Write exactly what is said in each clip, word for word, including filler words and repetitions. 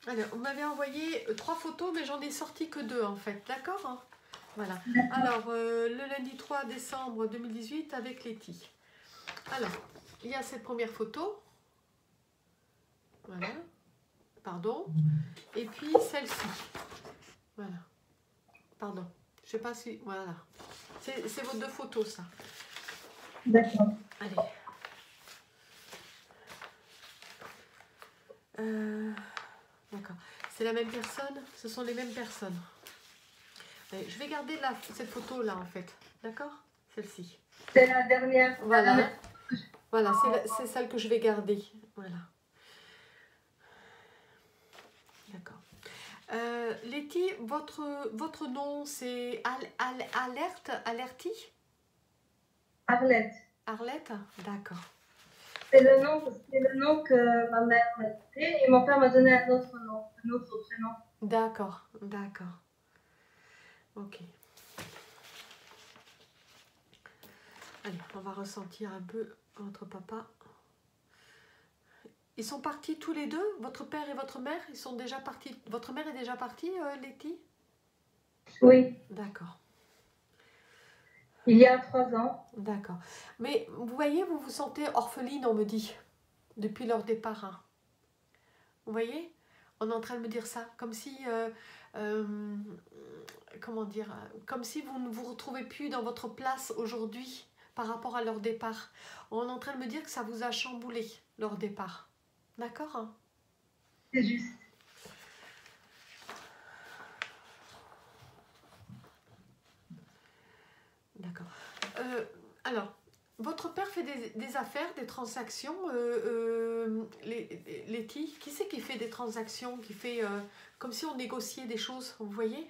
Alors, vous m'avez envoyé trois photos, mais j'en ai sorti que deux en fait, d'accord? Voilà. Alors, euh, le lundi trois décembre deux mille dix-huit avec Letty. Alors, il y a cette première photo. Voilà. Pardon. Et puis celle-ci. Voilà. Pardon. Je sais pas si... Voilà. C'est vos deux photos, ça. D'accord. Allez. Euh, D'accord. C'est la même personne? Ce sont les mêmes personnes. Allez, je vais garder la, cette photo-là, en fait. D'accord? Celle-ci. C'est la dernière. Voilà. La dernière. Voilà, c'est celle que je vais garder. Voilà. D'accord. Euh, Letty, votre, votre nom, c'est Al, Al, Alerte, Alerti? Arlette. Arlette? D'accord. C'est le nom, c'est le nom que ma mère m'a donné et mon père m'a donné un autre nom, un autre prénom. D'accord, d'accord. Ok. Allez, on va ressentir un peu votre papa. Ils sont partis tous les deux, votre père et votre mère? Ils sont déjà partis. Votre mère est déjà partie, euh, Letty? Oui. D'accord. Il y a trois ans. D'accord. Mais vous voyez, vous vous sentez orpheline, on me dit, depuis leur départ. Hein. Vous voyez? On est en train de me dire ça, comme si, euh, euh, comment dire, comme si vous ne vous retrouvez plus dans votre place aujourd'hui par rapport à leur départ. On est en train de me dire que ça vous a chamboulé, leur départ. D'accord? Hein? C'est juste. D'accord. Euh, alors, votre père fait des, des affaires, des transactions, euh, euh, les, Letty, qui c'est qui fait des transactions, qui fait euh, comme si on négociait des choses, vous voyez?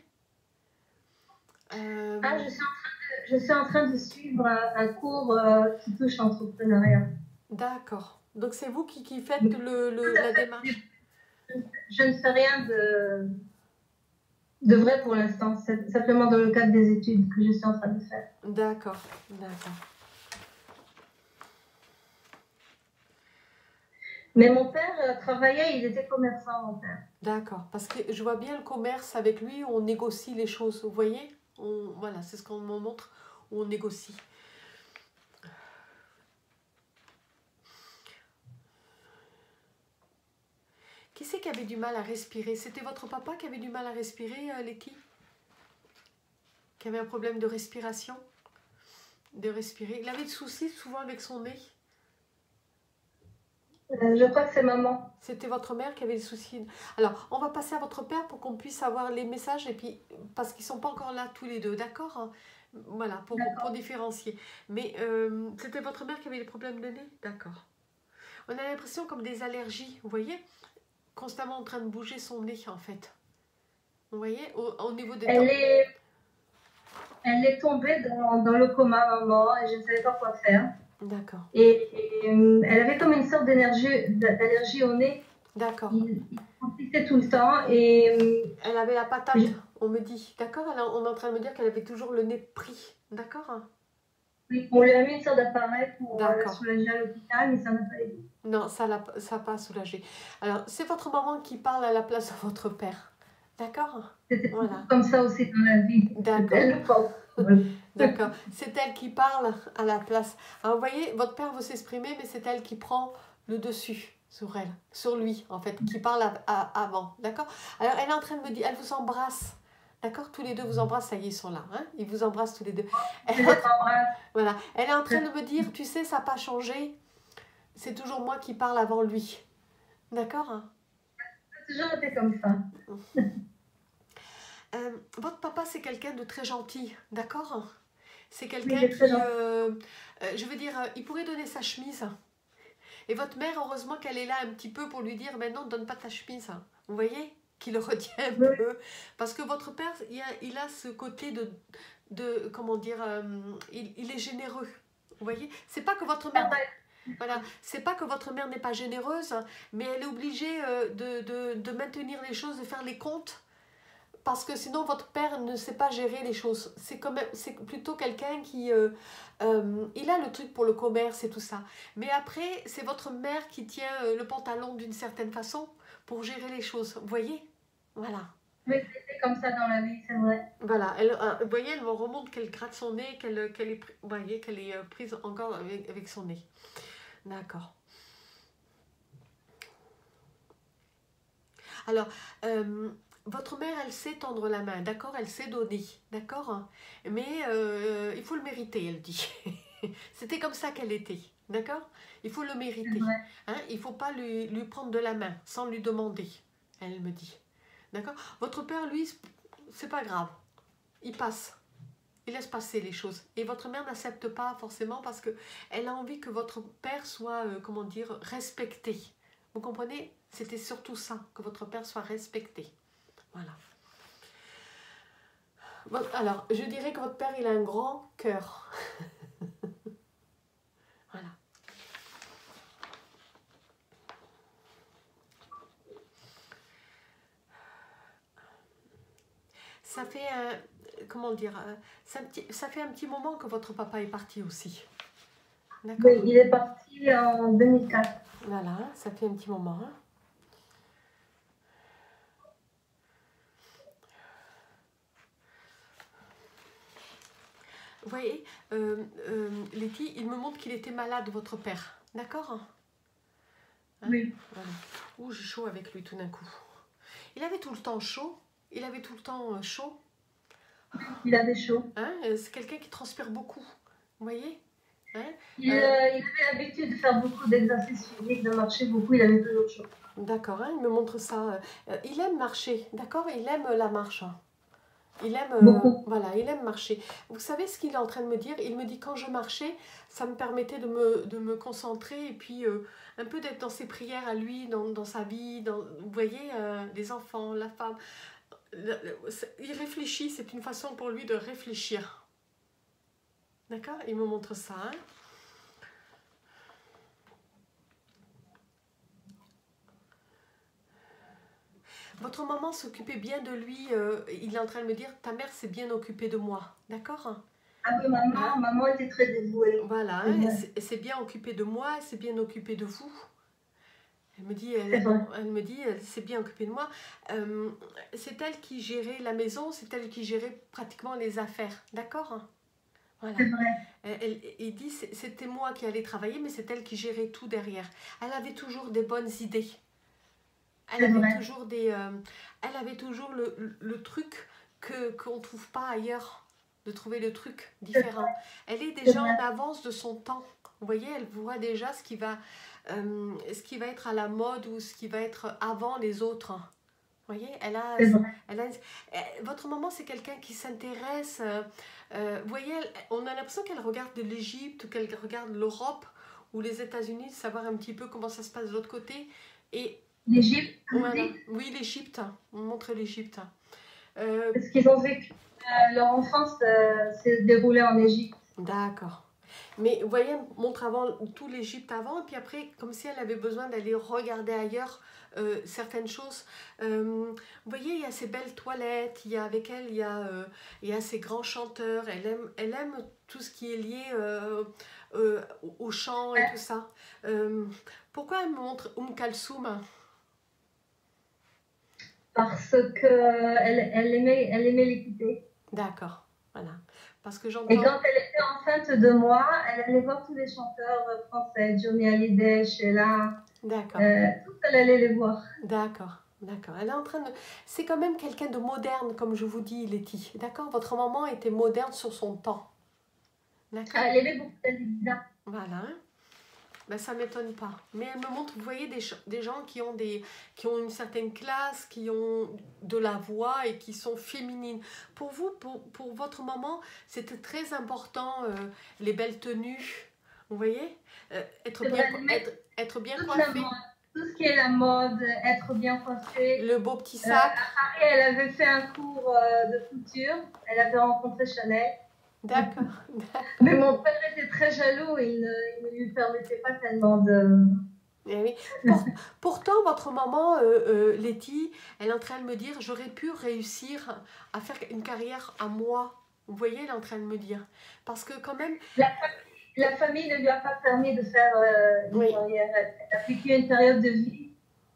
euh, Ah, je suis en train de, je suis en train de suivre un, un cours euh, qui touche l'entrepreneuriat. D'accord. Donc c'est vous qui, qui faites le, le, la démarche. Je, je ne fais rien de, de vrai pour l'instant. C'est simplement dans le cadre des études que je suis en train de faire. D'accord, d'accord. Mais mon père euh, travaillait, il était commerçant, mon père. D'accord, parce que je vois bien le commerce avec lui, on négocie les choses, vous voyez? On, voilà, c'est ce qu'on me montre, où on négocie. Qui c'est qui avait du mal à respirer? C'était votre papa qui avait du mal à respirer, euh, Letty? Qui avait un problème de respiration? De respirer. Il avait des soucis souvent avec son nez? Euh, je crois que c'est maman. C'était votre mère qui avait des soucis. Alors, on va passer à votre père pour qu'on puisse avoir les messages, et puis, parce qu'ils ne sont pas encore là tous les deux, d'accord? Hein? Voilà, pour, pour différencier. Mais euh, c'était votre mère qui avait des problèmes de nez? D'accord. On a l'impression comme des allergies, vous voyez? Constamment en train de bouger son nez, en fait. Vous voyez? Au, au niveau des... Elle est, elle est tombée dans, dans le coma, maman, et je ne savais pas quoi faire. D'accord. Et, et euh, elle avait comme une sorte d'allergie au nez. D'accord. Il, il conflictait tout le temps. Et, euh, elle avait la patate, je... on me dit. D'accord? On est en train de me dire qu'elle avait toujours le nez pris. D'accord? Oui, on lui a mis une sorte d'appareil pour la soulager à l'hôpital, mais ça n'a pas aidé. Non, ça n'a pas soulagé. Alors, c'est votre maman qui parle à la place de votre père. D'accord? C'était voilà. Comme ça aussi dans la vie. D'accord. D'accord. C'est elle qui parle à la place. Alors, vous voyez, votre père veut s'exprimer, mais c'est elle qui prend le dessus sur elle, sur lui, en fait, qui parle à, à, avant. D'accord? Alors, elle est en train de me dire, elle vous embrasse. D'accord? Tous les deux vous embrassent, ça y est, ils sont là. Hein? Ils vous embrassent tous les deux. Elle, voilà. Elle est en train de me dire, tu sais, ça n'a pas changé. C'est toujours moi qui parle avant lui. D'accord? Ça a toujours été comme ça. Euh, votre papa, c'est quelqu'un de très gentil, d'accord? C'est quelqu'un oui, qui, euh, euh, je veux dire, euh, il pourrait donner sa chemise. Et votre mère, heureusement qu'elle est là un petit peu pour lui dire, mais non, donne pas ta chemise. Vous voyez? Qu'il le retient un oui. peu. Parce que votre père, il a, il a ce côté de, de comment dire, euh, il, il est généreux. Vous voyez? C'est pas que votre mère... Voilà, c'est pas que votre mère n'est pas généreuse, mais elle est obligée euh, de, de, de maintenir les choses, de faire les comptes. Parce que sinon, votre père ne sait pas gérer les choses. C'est plutôt quelqu'un qui... Euh, euh, il a le truc pour le commerce et tout ça. Mais après, c'est votre mère qui tient euh, le pantalon d'une certaine façon. pour gérer les choses. Vous voyez? Voilà. Oui, c'est comme ça dans la vie, c'est vrai. Voilà, elle, euh, vous voyez, elle me remonte qu'elle gratte son nez, qu'elle qu'elle est, vous voyez, qu'elle est euh, prise encore avec, avec son nez. D'accord. Alors, euh, votre mère, elle sait tendre la main, d'accord? Elle sait donner, d'accord? Mais euh, il faut le mériter, elle dit. C'était comme ça qu'elle était, d'accord? Il faut le mériter. Hein? Il ne faut pas lui, lui prendre de la main sans lui demander, elle me dit. D'accord? Votre père, lui, c'est pas grave. Il passe. Il laisse passer les choses. Et votre mère n'accepte pas forcément parce qu'elle a envie que votre père soit, euh, comment dire, respecté. Vous comprenez? C'était surtout ça, que votre père soit respecté. Voilà. Bon, alors, je dirais que votre père, il a un grand cœur. Voilà. Ça fait un, comment dire, ça, ça fait un petit moment que votre papa est parti aussi. D'accord. Oui, il est parti en deux mille quatre. Voilà, ça fait un petit moment. Vous voyez, euh, euh, Letty, il me montre qu'il était malade, votre père. D'accord? Hein? Oui. Voilà. Ouh, j'ai chaud avec lui tout d'un coup. Il avait tout le temps chaud. Il avait tout le temps chaud. Il avait chaud. Hein? C'est quelqu'un qui transpire beaucoup. Vous voyez? Hein? Il, euh, il avait l'habitude de faire beaucoup d'exercices physiques, de marcher beaucoup. Il avait toujours chaud. D'accord, hein, il me montre ça. Euh, il aime marcher, d'accord? Il aime la marche. Il aime, euh, voilà, il aime marcher. Vous savez ce qu'il est en train de me dire? Il me dit quand je marchais, ça me permettait de me, de me concentrer et puis euh, un peu d'être dans ses prières à lui, dans, dans sa vie, dans, vous voyez, euh, les enfants, la femme. Le, le, il réfléchit, c'est une façon pour lui de réfléchir. D'accord? Il me montre ça. Hein? Votre maman s'occupait bien de lui, euh, il est en train de me dire, ta mère s'est bien occupée de moi, d'accord? Ah oui, maman, hein? Maman était très dévouée. Voilà, hein, elle s'est bien occupée de moi, elle s'est bien occupée de vous. Elle me dit, elle, elle me dit, elle s'est bien occupée de moi. Euh, c'est elle qui gérait la maison, c'est elle qui gérait pratiquement les affaires, d'accord? Voilà. C'est vrai. Elle, elle, il dit, c'était moi qui allais travailler, mais c'est elle qui gérait tout derrière. Elle avait toujours des bonnes idées. Elle avait, vrai. toujours des, euh, elle avait toujours le, le, le truc que qu'on ne trouve pas ailleurs, de trouver le truc différent. Elle est déjà en avance de son temps. Vous voyez, elle voit déjà ce qui va, euh, ce qui va être à la mode ou ce qui va être avant les autres. Vous voyez, elle a, elle a, elle, votre maman, c'est quelqu'un qui s'intéresse. Euh, euh, vous voyez, elle, on a l'impression qu'elle regarde de l'Égypte, qu'elle regarde l'Europe ou les États-Unis, savoir un petit peu comment ça se passe de l'autre côté. Et l'Égypte, voilà. Oui, l'Égypte. On montre l'Égypte. Euh, Parce qu'ils ont vécu, euh, leur enfance euh, s'est déroulée en Égypte. D'accord. Mais vous voyez, elle montre avant tout l'Égypte avant, et puis après, comme si elle avait besoin d'aller regarder ailleurs euh, certaines choses. Euh, vous voyez, il y a ces belles toilettes, il y a avec elle, il y a, euh, il y a ces grands chanteurs. Elle aime, elle aime tout ce qui est lié euh, euh, au chant et tout ça. Euh, pourquoi elle me montre Oum Kalsoum? Parce qu'elle elle aimait, elle aimait l'écouter. D'accord, voilà. Parce que j'entends... Et quand elle était enceinte de moi, elle allait voir tous les chanteurs français, Johnny Hallyday, Sheila. D'accord. Euh, tous, elle allait les voir. D'accord, d'accord. Elle est en train de... C'est quand même quelqu'un de moderne, comme je vous dis, Letty. D'accord? Votre maman était moderne sur son temps. D'accord. Elle aimait beaucoup la Lisa. Voilà. Ben, ça ne m'étonne pas. Mais elle me montre, vous voyez, des, des gens qui ont, des, qui ont une certaine classe, qui ont de la voix et qui sont féminines. Pour vous, pour, pour votre maman, c'était très important, euh, les belles tenues. Vous voyez, euh, être, bien, être, être bien coiffée. Tout ce qui est la mode, être bien coiffée. Le beau petit sac. Euh, à Paris, elle avait fait un cours euh, de couture. Elle avait rencontré Chanel. D'accord. Mais mon père était très jaloux et il ne, il ne lui permettait pas tellement de... Eh oui. Pour, pourtant, votre maman, euh, euh, Letty, elle est en train de me dire, j'aurais pu réussir à faire une carrière à moi. Vous voyez, elle est en train de me dire. Parce que quand même... La famille, la famille ne lui a pas permis de faire euh, une oui. carrière. Elle a vécu une période de vie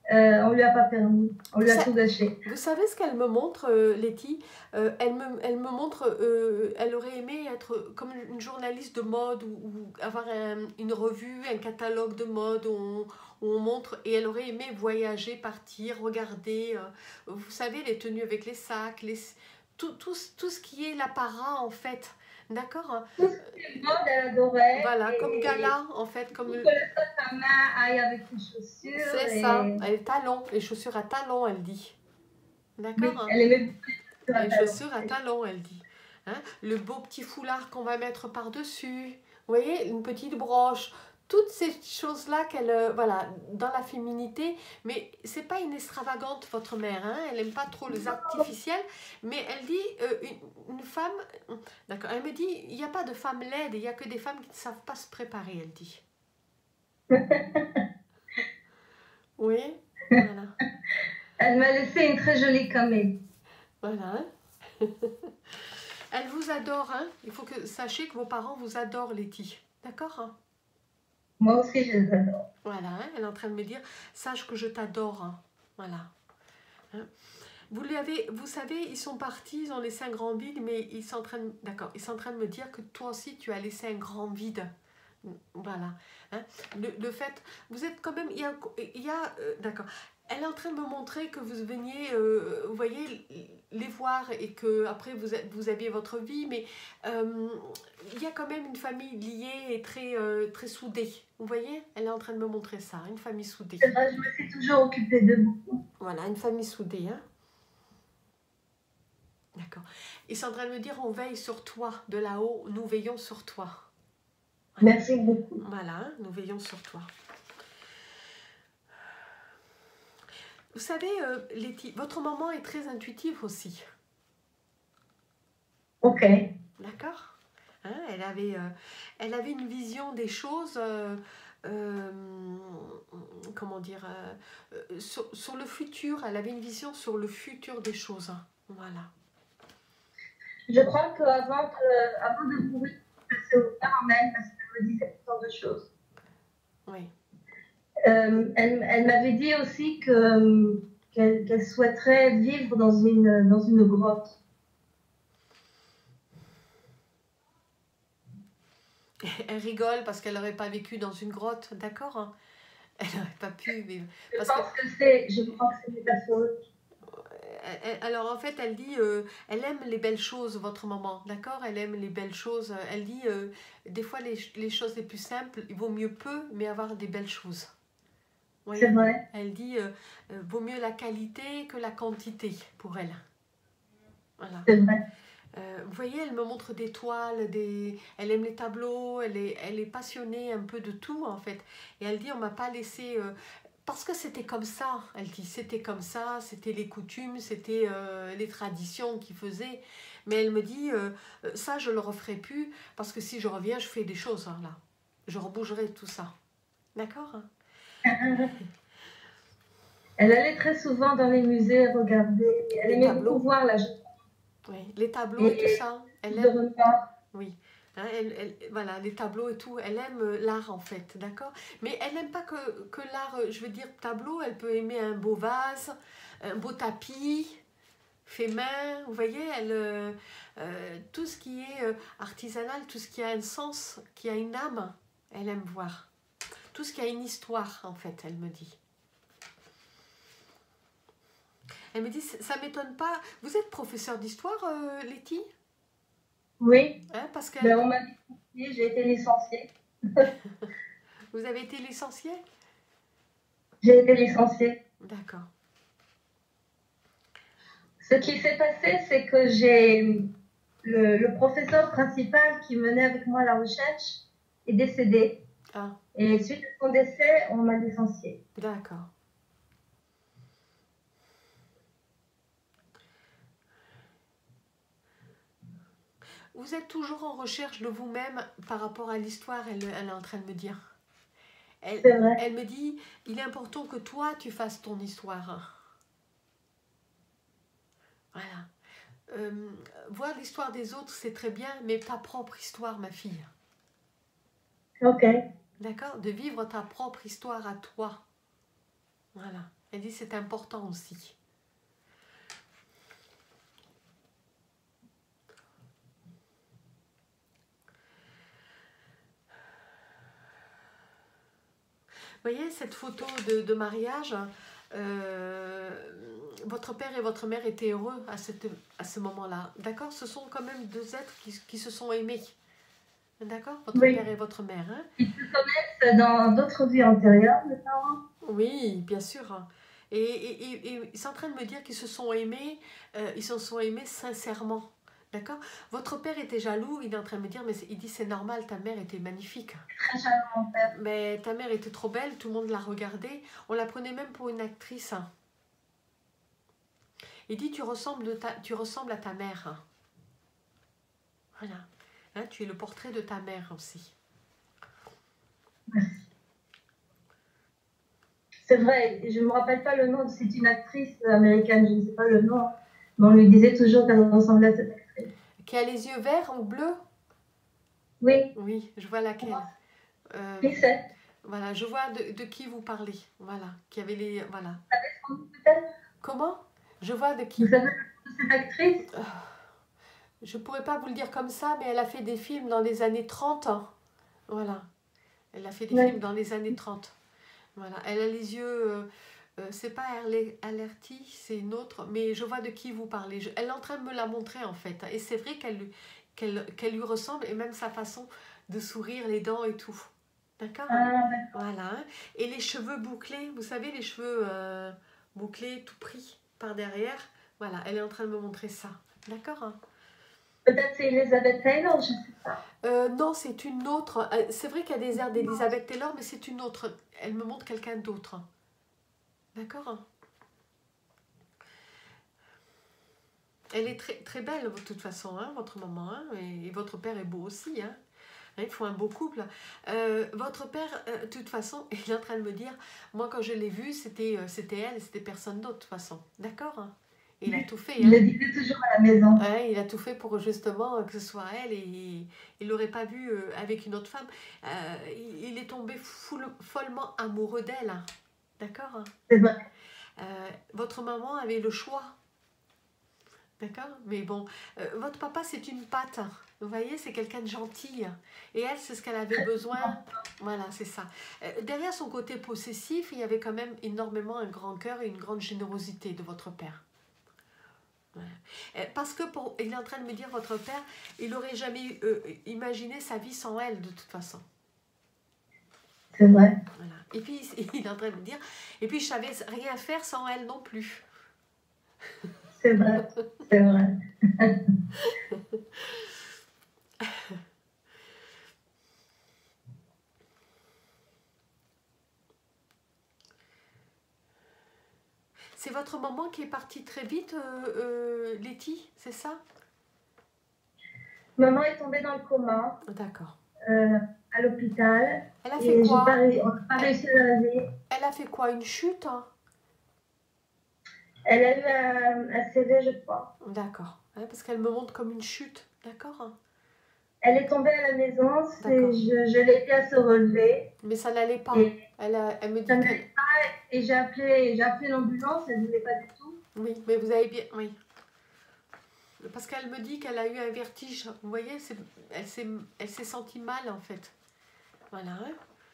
euh, on lui a pas permis, on lui a Ça, tout gâché. vous savez ce qu'elle me montre, euh, Letty? Euh, elle me, elle me montre, euh, elle aurait aimé être comme une journaliste de mode ou, ou avoir un- une revue, un catalogue de mode où on, où on montre, et elle aurait aimé voyager, partir, regarder, euh, vous savez, les tenues avec les sacs, les, tout, tout, tout ce qui est l'apparat en fait, d'accord? Tout ce qui est mode, elle adorait. Voilà, comme Et, gala en fait, comme pour que le sac à main aille avec les chaussures. c'est ça, Et... les talons, les chaussures à talons, elle dit, Oui, d'accord? elle aimait beaucoup les chaussures à Les talons. chaussures à talons, elle dit. Hein, le beau petit foulard qu'on va mettre par-dessus. Vous voyez, une petite broche. Toutes ces choses-là qu'elle, euh, voilà, dans la féminité. Mais c'est pas une extravagante, votre mère. Hein, elle aime pas trop les artificiels. Mais elle dit, euh, une, une femme... D'accord, elle me dit, il n'y a pas de femme laide. Il n'y a que des femmes qui ne savent pas se préparer, elle dit. Oui, voilà. Elle m'a laissé une très jolie camée. Voilà. Hein. Elle vous adore, hein. Il faut que sachez que vos parents vous adorent, Letty. D'accord, hein. Moi aussi, je les adore. Voilà, hein, elle est en train de me dire, sache que je t'adore. Hein. Voilà. Hein. Vous, lui avez, vous savez, ils sont partis, ils ont laissé un grand vide, mais ils sont en train de, d'accord, ils sont en train de me dire que toi aussi, tu as laissé un grand vide. Voilà. Hein. Le, le fait, vous êtes quand même, il y a, il y a euh, d'accord. Elle est en train de me montrer que vous veniez, euh, vous voyez, les voir et que après vous, vous aviez votre vie, mais euh, il y a quand même une famille liée et très, euh, très soudée. Vous voyez, elle est en train de me montrer ça, une famille soudée. C'est vrai, je me suis toujours occupée de beaucoup. Voilà, une famille soudée. Hein. D'accord. Ils sont en train de me dire, on veille sur toi, de là-haut, nous veillons sur toi. Voilà. Merci beaucoup. Voilà, hein, nous veillons sur toi. Vous savez, euh, Letty, votre maman est très intuitive aussi. Ok. D'accord, hein, elle, avait, euh, elle avait une vision des choses, euh, euh, comment dire, euh, sur, sur le futur. Elle avait une vision sur le futur des choses. Voilà. Je crois qu'avant de, avant de mourir, elle s'est ouverte en elle parce qu'elle me disait toutes sortes de choses. Oui. Euh, elle elle m'avait dit aussi que qu'elle qu'elle souhaiterait vivre dans une, dans une grotte. Elle rigole parce qu'elle n'aurait pas vécu dans une grotte, d'accord? Elle n'aurait pas pu vivre. Je Parce pense que, que c'est, je crois que c'est métaphorique. alors en fait, elle dit, euh, elle aime les belles choses, votre maman, d'accord? Elle aime les belles choses. Elle dit, euh, des fois, les, les choses les plus simples, il vaut mieux peu, mais avoir des belles choses. Oui. C'est vrai. Elle dit, euh, euh, vaut mieux la qualité que la quantité pour elle. Voilà. C'est vrai. Euh, vous voyez, elle me montre des toiles, des... elle aime les tableaux, elle est, elle est passionnée un peu de tout en fait. Et elle dit, on m'a pas laissé... Euh, parce que c'était comme ça, elle dit, c'était comme ça, c'était les coutumes, c'était euh, les traditions qui faisaient. Mais elle me dit, euh, ça je le referai plus, parce que si je reviens, je fais des choses hein, là. Je rebougerai tout ça. D'accord? Elle allait très souvent dans les musées regarder. Elle les aimait tableaux. beaucoup voir la Oui, les tableaux et, et tout ça. Elle aime... Oui. Hein, elle, elle, voilà, les tableaux et tout, elle aime l'art en fait, d'accord? Mais elle n'aime pas que, que l'art, je veux dire, tableau, elle peut aimer un beau vase, un beau tapis, fait main, vous voyez, elle, euh, euh, tout ce qui est euh, artisanal, tout ce qui a un sens, qui a une âme, elle aime voir. Tout ce qui a une histoire en fait, elle me dit. Elle me dit, ça ne m'étonne pas. Vous êtes professeur d'histoire, euh, Letty? Oui. Hein, parce que ben, on m'a licenciée, j'ai été licenciée. Vous avez été licenciée? J'ai été licenciée. D'accord. Ce qui s'est passé, c'est que j'ai le, le professeur principal qui menait avec moi la recherche est décédé. Ah. Et suite à son décès, on m'a licenciée. D'accord. Vous êtes toujours en recherche de vous-même par rapport à l'histoire, elle, elle est en train de me dire. Elle, elle me dit, il est important que toi, tu fasses ton histoire. Voilà. Euh, voir l'histoire des autres, c'est très bien, mais ta propre histoire, ma fille. Ok. D'accord? De vivre ta propre histoire à toi. Voilà. Elle dit c'est important aussi. Vous voyez cette photo de, de mariage, euh, votre père et votre mère étaient heureux à, cette, à ce moment-là. D'accord? Ce sont quand même deux êtres qui, qui se sont aimés. D'accord? Votre Oui. père et votre mère. Hein? Ils se connaissent dans d'autres vies antérieures, mes parents? Oui, bien sûr. Et, et, et, et ils sont en train de me dire qu'ils se sont aimés, euh, ils se sont aimés sincèrement. D'accord? Votre père était jaloux, il est en train de me dire, mais il dit c'est normal, ta mère était magnifique. Très jaloux, mon père. Mais ta mère était trop belle, tout le monde la regardait, on la prenait même pour une actrice. Il dit tu ressembles, de ta, tu ressembles à ta mère. Voilà. Hein, tu es le portrait de ta mère aussi. Merci. C'est vrai, je ne me rappelle pas le nom, c'est une actrice américaine, je ne sais pas le nom, mais on lui disait toujours qu'elle ressemblait à cette actrice. Qui a les yeux verts ou bleus? Oui. Oui, je vois laquelle. Euh, Qui c'est? Voilà, je vois de, de qui vous parlez. Voilà, qui avait les... Voilà. Vous savez son nom peut-être? Comment? Je vois de qui? Vous savez le nom de cette actrice? Je ne pourrais pas vous le dire comme ça, mais elle a fait des films dans les années trente. Hein. Voilà. Elle a fait des Oui. films dans les années trente. Voilà. Elle a les yeux... Euh, euh, c'est pas Alerti, c'est une autre, mais je vois de qui vous parlez. Je, elle est en train de me la montrer en fait. Et c'est vrai qu'elle qu'elle, qu'elle lui ressemble, et même sa façon de sourire, les dents et tout. D'accord? Ah, voilà. Et les cheveux bouclés, vous savez, les cheveux euh, bouclés tout pris par derrière. Voilà, elle est en train de me montrer ça. D'accord? Peut-être c'est Elizabeth Taylor, je ne sais pas. Euh, non, c'est une autre. C'est vrai qu'il y a des airs d'Elizabeth Taylor, mais c'est une autre. Elle me montre quelqu'un d'autre. D'accord? Elle est très, très belle, de toute façon, hein, votre maman. Hein, et, et votre père est beau aussi. Hein. Il faut un beau couple. Euh, votre père, euh, de toute façon, il est en train de me dire, moi quand je l'ai vu, c'était euh, c'était elle, c'était personne d'autre, de toute façon. D'accord? Il a tout fait. Il hein. le disait toujours à la maison. Ouais, il a tout fait pour justement que ce soit elle, et il ne l'aurait pas vue euh, avec une autre femme. Euh, il, il est tombé foule, follement amoureux d'elle. Hein. D'accord? C'est vrai. Euh, votre maman avait le choix. D'accord? Mais bon, euh, votre papa, c'est une patte. Vous voyez, c'est quelqu'un de gentil. Et elle, c'est ce qu'elle avait besoin. Voilà, c'est ça. Euh, derrière son côté possessif, il y avait quand même énormément un grand cœur et une grande générosité de votre père. Voilà. Euh, parce que, pour, il est en train de me dire, votre père, il n'aurait jamais euh, imaginé sa vie sans elle, de toute façon. C'est vrai. Voilà. Et puis, il est en train de me dire, et puis, je savais rien faire sans elle non plus. C'est vrai, c'est vrai. C'est votre maman qui est partie très vite, euh, euh, Letty, c'est ça? Maman est tombée dans le coma. D'accord. Euh, à l'hôpital. Elle a fait quoi? Pas, on n'a pas réussi à la réveiller. Elle a fait quoi? Une chute? Hein? Elle a eu un, un C V, je crois. D'accord. Hein, parce qu'elle me montre comme une chute. D'accord. Elle est tombée à la maison, je, je l'ai aidée à se relever. Mais ça n'allait pas. Et elle, a, elle me dit ça n'allait pas, et j'ai appelé, j'ai appelé l'ambulance, elle ne voulait pas du tout. Oui, mais vous avez bien... Oui. Parce qu'elle me dit qu'elle a eu un vertige. Vous voyez, elle s'est sentie mal, en fait. Voilà. Hein.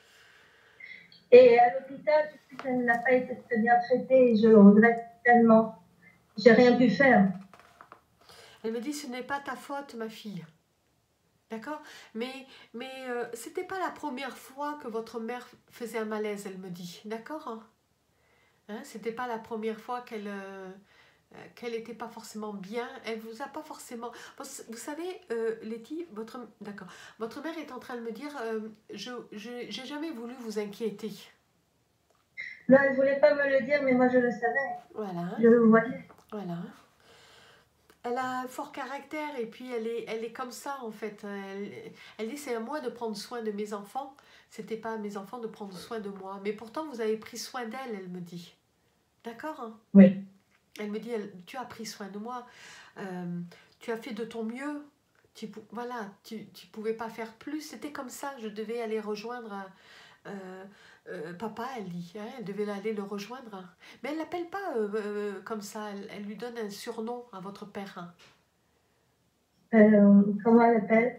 Et à l'hôpital, je sais qu'elle n'a pas été très bien traitée, et je le regrette tellement. J'ai rien pu faire. Elle me dit, ce n'est pas ta faute, ma fille. D'accord? Mais, mais euh, c'était pas la première fois que votre mère faisait un malaise, elle me dit. D'accord? Hein? C'était pas la première fois qu'elle euh, qu'elle n'était pas forcément bien. Elle vous a pas forcément... Vous savez, euh, Letty, votre... D'accord. Votre mère est en train de me dire, euh, je j'ai jamais voulu vous inquiéter. Non, elle ne voulait pas me le dire, mais moi je le savais. Voilà. Je le voyais. Voilà. Elle a un fort caractère et puis elle est, elle est comme ça en fait. Elle, elle dit c'est à moi de prendre soin de mes enfants. C'était pas à mes enfants de prendre soin de moi. Mais pourtant vous avez pris soin d'elle, elle me dit. D'accord? Hein? Oui. Elle me dit, elle, tu as pris soin de moi. Euh, tu as fait de ton mieux. Tu, voilà, tu ne pouvais pas faire plus. C'était comme ça. Je devais aller rejoindre Euh, euh, papa, elle dit, hein, elle devait aller le rejoindre. Mais elle l'appelle pas euh, euh, comme ça, elle, elle lui donne un surnom à votre père. Hein. Euh, comment elle appelle?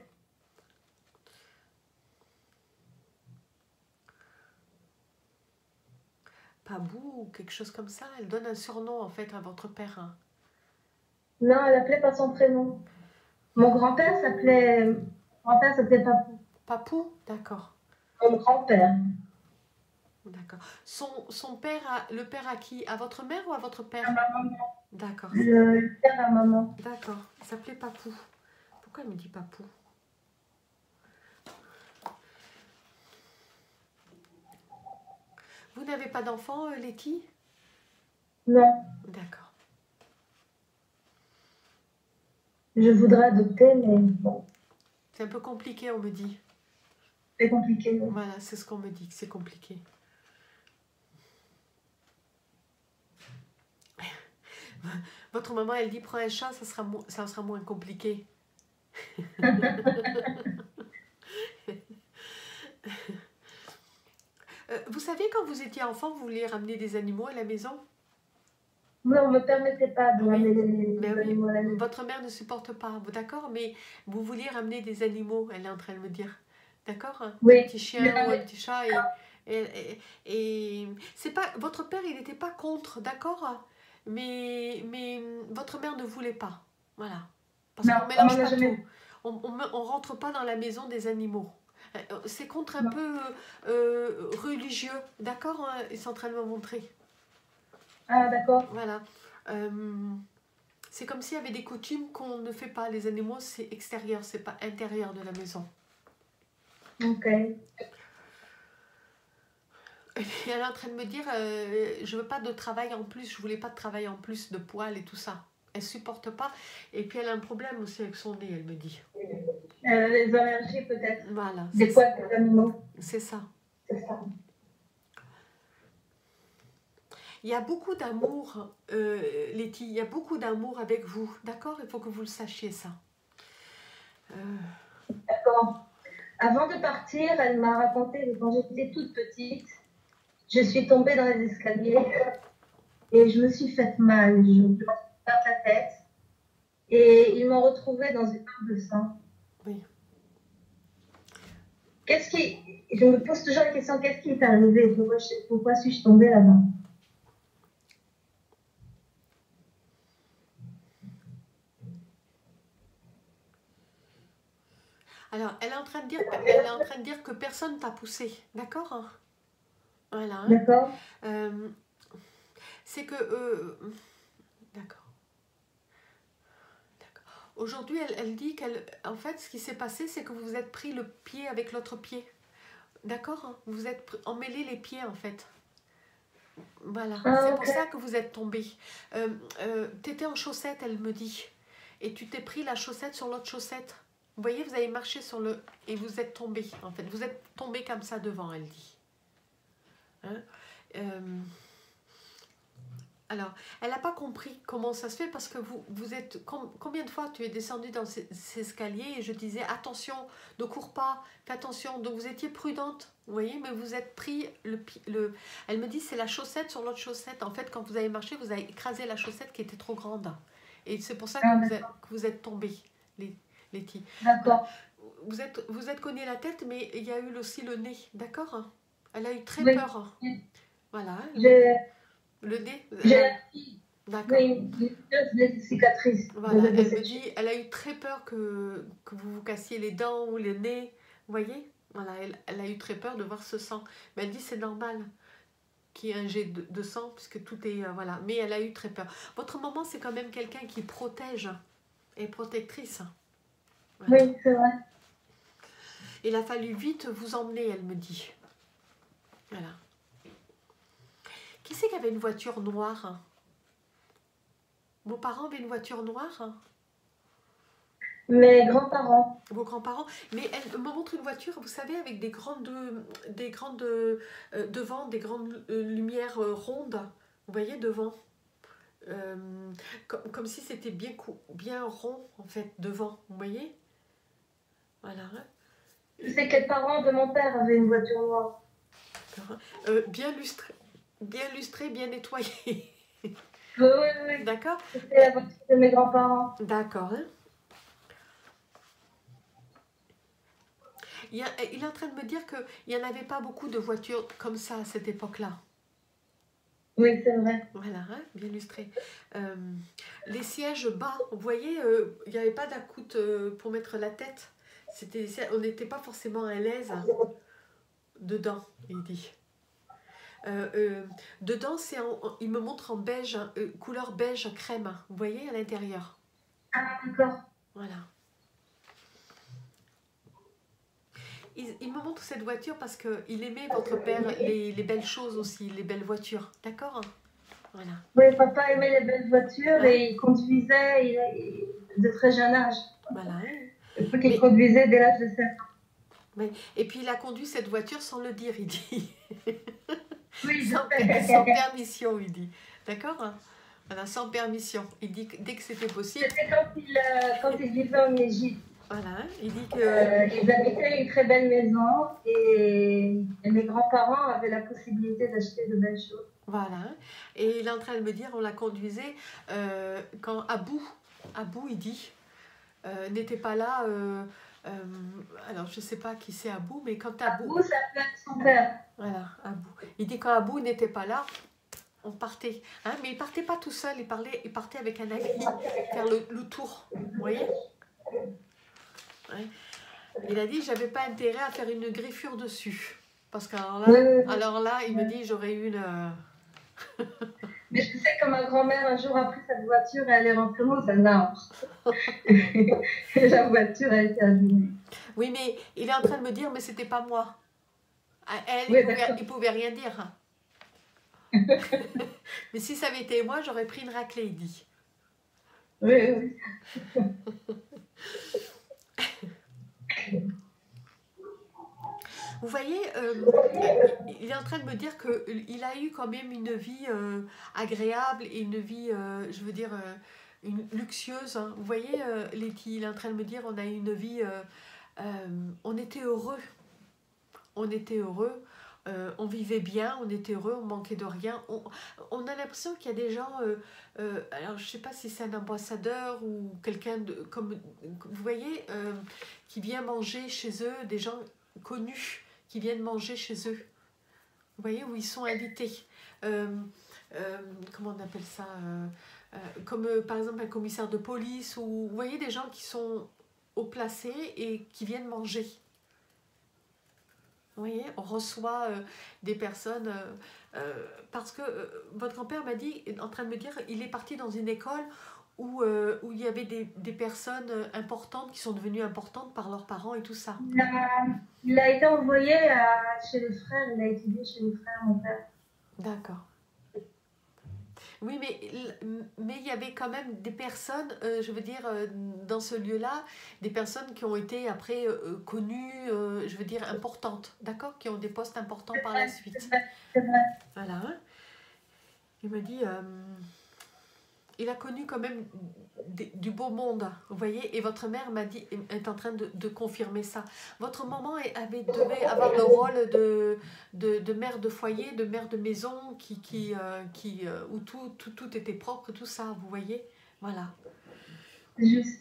Pabou ou quelque chose comme ça. Elle donne un surnom en fait à votre père. Hein. Non, elle appelait pas son prénom. Mon grand-père s'appelait... Mon grand-père s'appelait Papou. Papou, d'accord. Mon grand-père. D'accord. Son, son père, a, le père à qui? À votre mère ou à votre père? À ma maman. D'accord. Le, le père à maman. D'accord. Il s'appelait Papou. Pourquoi elle me dit Papou? Vous n'avez pas d'enfant, euh, Letty? Non. D'accord. Je voudrais adopter, mais bon. C'est un peu compliqué, on me dit. C'est compliqué. Oui. Voilà, c'est ce qu'on me dit, que c'est compliqué. Votre maman, elle dit, prends un chat, ça sera, mo ça sera moins compliqué. euh, vous savez, quand vous étiez enfant, vous vouliez ramener des animaux à la maison? Non, on ne me permettait pas de Oui. ramener les, Ben les oui. animaux à la maison. Votre mère ne supporte pas, d'accord, mais vous vouliez ramener des animaux, elle est en train de me dire. D'accord? Oui. Un petit chien ou un petit chat. Et, et, et, et c'est pas, votre père, il n'était pas contre, d'accord? Mais, mais votre mère ne voulait pas. Voilà. Parce qu'on ne mélange pas jamais... tout. On ne rentre pas dans la maison des animaux. C'est contre un non. peu euh, religieux, d'accord? Ils sont en train de me montrer. Ah, d'accord. Voilà. Euh, c'est comme s'il y avait des coutumes qu'on ne fait pas. Les animaux, c'est extérieur, c'est pas intérieur de la maison. Ok. Et elle est en train de me dire, euh, je veux pas de travail en plus, je voulais pas de travail en plus, de poils et tout ça. Elle supporte pas. Et puis elle a un problème aussi avec son nez, elle me dit. Elle a les allergies peut-être. Voilà. Des poils des animaux. C'est ça. C'est ça. Il y a beaucoup d'amour, euh, Letty, il y a beaucoup d'amour avec vous, d'accord? Il faut que vous le sachiez, ça. Euh... D'accord. Avant de partir, elle m'a raconté que quand j'étais toute petite, je suis tombée dans les escaliers et je me suis faite mal. Je me suis fait la tête et ils m'ont retrouvée dans une mare de sang. Oui. Qu'est-ce qui... Je me pose toujours la question, qu'est-ce qui est arrivé? Pourquoi, je... Pourquoi suis-je tombée là-bas? Alors, elle est en train de dire, elle est en train de dire que personne t'a poussé, d'accord? Voilà. Hein. D'accord. Euh, c'est que, euh, d'accord. Aujourd'hui, elle, elle dit qu'elle, en fait, ce qui s'est passé, c'est que vous vous êtes pris le pied avec l'autre pied, d'accord? Vous vous êtes emmêlé les pieds, en fait. Voilà. Ah, c'est okay. pour ça que vous êtes tombé. Euh, euh, T'étais en chaussette, elle me dit, et tu t'es pris la chaussette sur l'autre chaussette. Vous voyez, vous avez marché sur le... Et vous êtes tombé, en fait. Vous êtes tombé comme ça devant, elle dit. Hein? Euh... Alors, elle n'a pas compris comment ça se fait parce que vous, vous êtes... Combien de fois tu es descendu dans ces, ces escaliers et je disais, attention, ne cours pas, fais attention. Donc, vous étiez prudente, vous voyez, mais vous êtes pris le... le... Elle me dit, c'est la chaussette sur l'autre chaussette. En fait, quand vous avez marché, vous avez écrasé la chaussette qui était trop grande. Et c'est pour ça que, ah, vous, êtes, que vous êtes tombé, les... Letty. D'accord. Vous êtes, vous êtes cogné la tête, mais il y a eu aussi le nez, d'accord? Elle a eu très oui. peur. Voilà. Je... Le nez. J'ai... D'accord. Oui, des cicatrices. Voilà, elle me dit, elle a eu très peur que, que vous vous cassiez les dents ou le nez. Vous voyez? Voilà, elle, elle a eu très peur de voir ce sang. Mais elle dit, c'est normal qu'il y ait un jet de, de sang, puisque tout est... Euh, voilà. Mais elle a eu très peur. Votre maman, c'est quand même quelqu'un qui protège et protectrice. Voilà. Oui, c'est vrai. Il a fallu vite vous emmener, elle me dit. Voilà. Qui c'est qui avait une voiture noire? Vos parents avaient une voiture noire? Mes grands-parents. Vos grands-parents. Mais elle me montre une voiture, vous savez, avec des grandes, des grandes euh, devant, des grandes euh, lumières euh, rondes. Vous voyez, devant. Euh, comme, comme si c'était bien, bien rond, en fait, devant. Vous voyez? Voilà. Je sais que les parents de mon père avaient une voiture noire. euh, bien lustré, bien lustré, bien nettoyé. Oui, oui, oui. D'accord. C'était la voiture de mes grands-parents. D'accord. Hein. Il, y a, il est en train de me dire qu'il n'y en avait pas beaucoup de voitures comme ça à cette époque-là. Oui, c'est vrai. Voilà, hein, bien illustré. Euh, les sièges bas, vous voyez, euh, il n'y avait pas d'accoute euh, pour mettre la tête. C'était, on n'était pas forcément à l'aise hein, dedans, il dit. Euh, euh, dedans, c'est en, en, il me montre en beige, hein, euh, couleur beige crème, vous voyez, à l'intérieur. Ah, d'accord. Voilà. Il, il me montre cette voiture parce qu'il aimait, votre père, les, les belles choses aussi, les belles voitures. D'accord? Voilà. Oui, papa aimait les belles voitures Hein? et il conduisait il, il, de très jeune âge. Voilà. Il faut qu'il conduisait dès l'âge de sept ans. Mais, et puis il a conduit cette voiture sans le dire, il dit. Oui, sans, sans permission, il dit. D'accord? Voilà, sans permission. Il dit que dès que c'était possible. C'était quand il, euh, quand il vivait en Égypte. Voilà, il dit que... Euh, ils habitaient une très belle maison et, et mes grands-parents avaient la possibilité d'acheter de belles choses. Voilà, et il est en train de me dire, on la conduisait euh, quand Abou, Abou il dit, euh, n'était pas là, euh, euh, alors je ne sais pas qui c'est Abou, mais quand Abou... Abou, ça peut être son père. Voilà, Abou. Il dit quand Abou n'était pas là, on partait. Hein, mais il ne partait pas tout seul, il, parlait, il partait avec un ami faire le, le tour, vous voyez ouais. Il a dit, j'avais pas intérêt à faire une griffure dessus. Parce qu'alors là, oui. alors là, il me dit, j'aurais eu une... Mais je sais que ma grand-mère, un jour, a pris cette voiture et elle est rentrée dans un arbre. Et la voiture a été abîmée. Oui, mais il est en train de me dire, mais c'était pas moi. Elle, oui, il, pouvait, il pouvait rien dire. Mais si ça avait été moi, j'aurais pris une raclée, il dit. Oui, oui. Vous voyez, euh, il est en train de me dire qu'il a eu quand même une vie euh, agréable et une vie, euh, je veux dire, euh, une luxueuse. Hein. Vous voyez, euh, Letty, il est en train de me dire on a eu une vie, euh, euh, on était heureux. On était heureux, euh, on vivait bien, on était heureux, on manquait de rien. On, on a l'impression qu'il y a des gens, euh, euh, alors je ne sais pas si c'est un ambassadeur ou quelqu'un de, comme vous voyez, euh, qui vient manger chez eux, des gens connus qui viennent manger chez eux. Vous voyez, où ils sont invités. Euh, euh, comment on appelle ça euh, euh, Comme euh, par exemple un commissaire de police, ou vous voyez des gens qui sont haut placés et qui viennent manger. Vous voyez, on reçoit euh, des personnes, euh, euh, parce que euh, votre grand-père m'a dit, en train de me dire, il est parti dans une école où, euh, où il y avait des, des personnes importantes qui sont devenues importantes par leurs parents et tout ça. Il a, il a été envoyé à, chez les frères, il a étudié chez les frères, mon père. D'accord. Oui, mais, mais il y avait quand même des personnes, euh, je veux dire, euh, dans ce lieu-là, des personnes qui ont été après euh, connues, euh, je veux dire, importantes, d'accord? Qui ont des postes importants par vrai, la suite. C'est vrai, c'est vrai. Voilà. Hein? Il me dit, euh, il a connu quand même des, du beau monde, vous voyez, et votre mère m'a dit, est en train de, de confirmer ça. Votre maman avait, devait avoir le rôle de, de, de mère de foyer, de mère de maison, qui, qui, euh, qui, euh, où tout, tout, tout était propre, tout ça, vous voyez, voilà. Juste.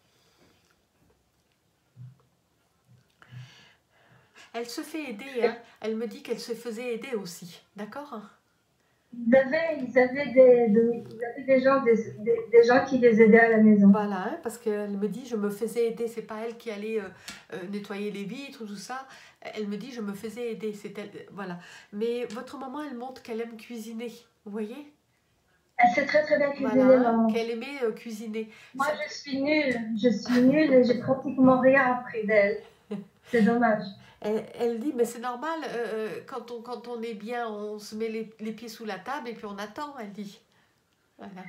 Elle se fait aider, hein. Elle me dit qu'elle se faisait aider aussi, d'accord? Ils avaient, ils avaient, des, de, ils avaient des, gens, des, des, des gens qui les aidaient à la maison. Voilà, hein, parce qu'elle me dit, je me faisais aider. C'est pas elle qui allait euh, euh, nettoyer les vitres, tout ça. Elle me dit, je me faisais aider. C'est elle, voilà. Mais votre maman, elle montre qu'elle aime cuisiner. Vous voyez? Elle sait très très bien cuisiner, voilà, maman. Qu'elle aimait euh, cuisiner. Moi, ça... je suis nulle. Je suis nulle et j'ai pratiquement rien appris d'elle. C'est dommage. Elle, elle dit, mais c'est normal, euh, quand, on, quand on est bien, on se met les, les pieds sous la table et puis on attend, elle dit. Voilà.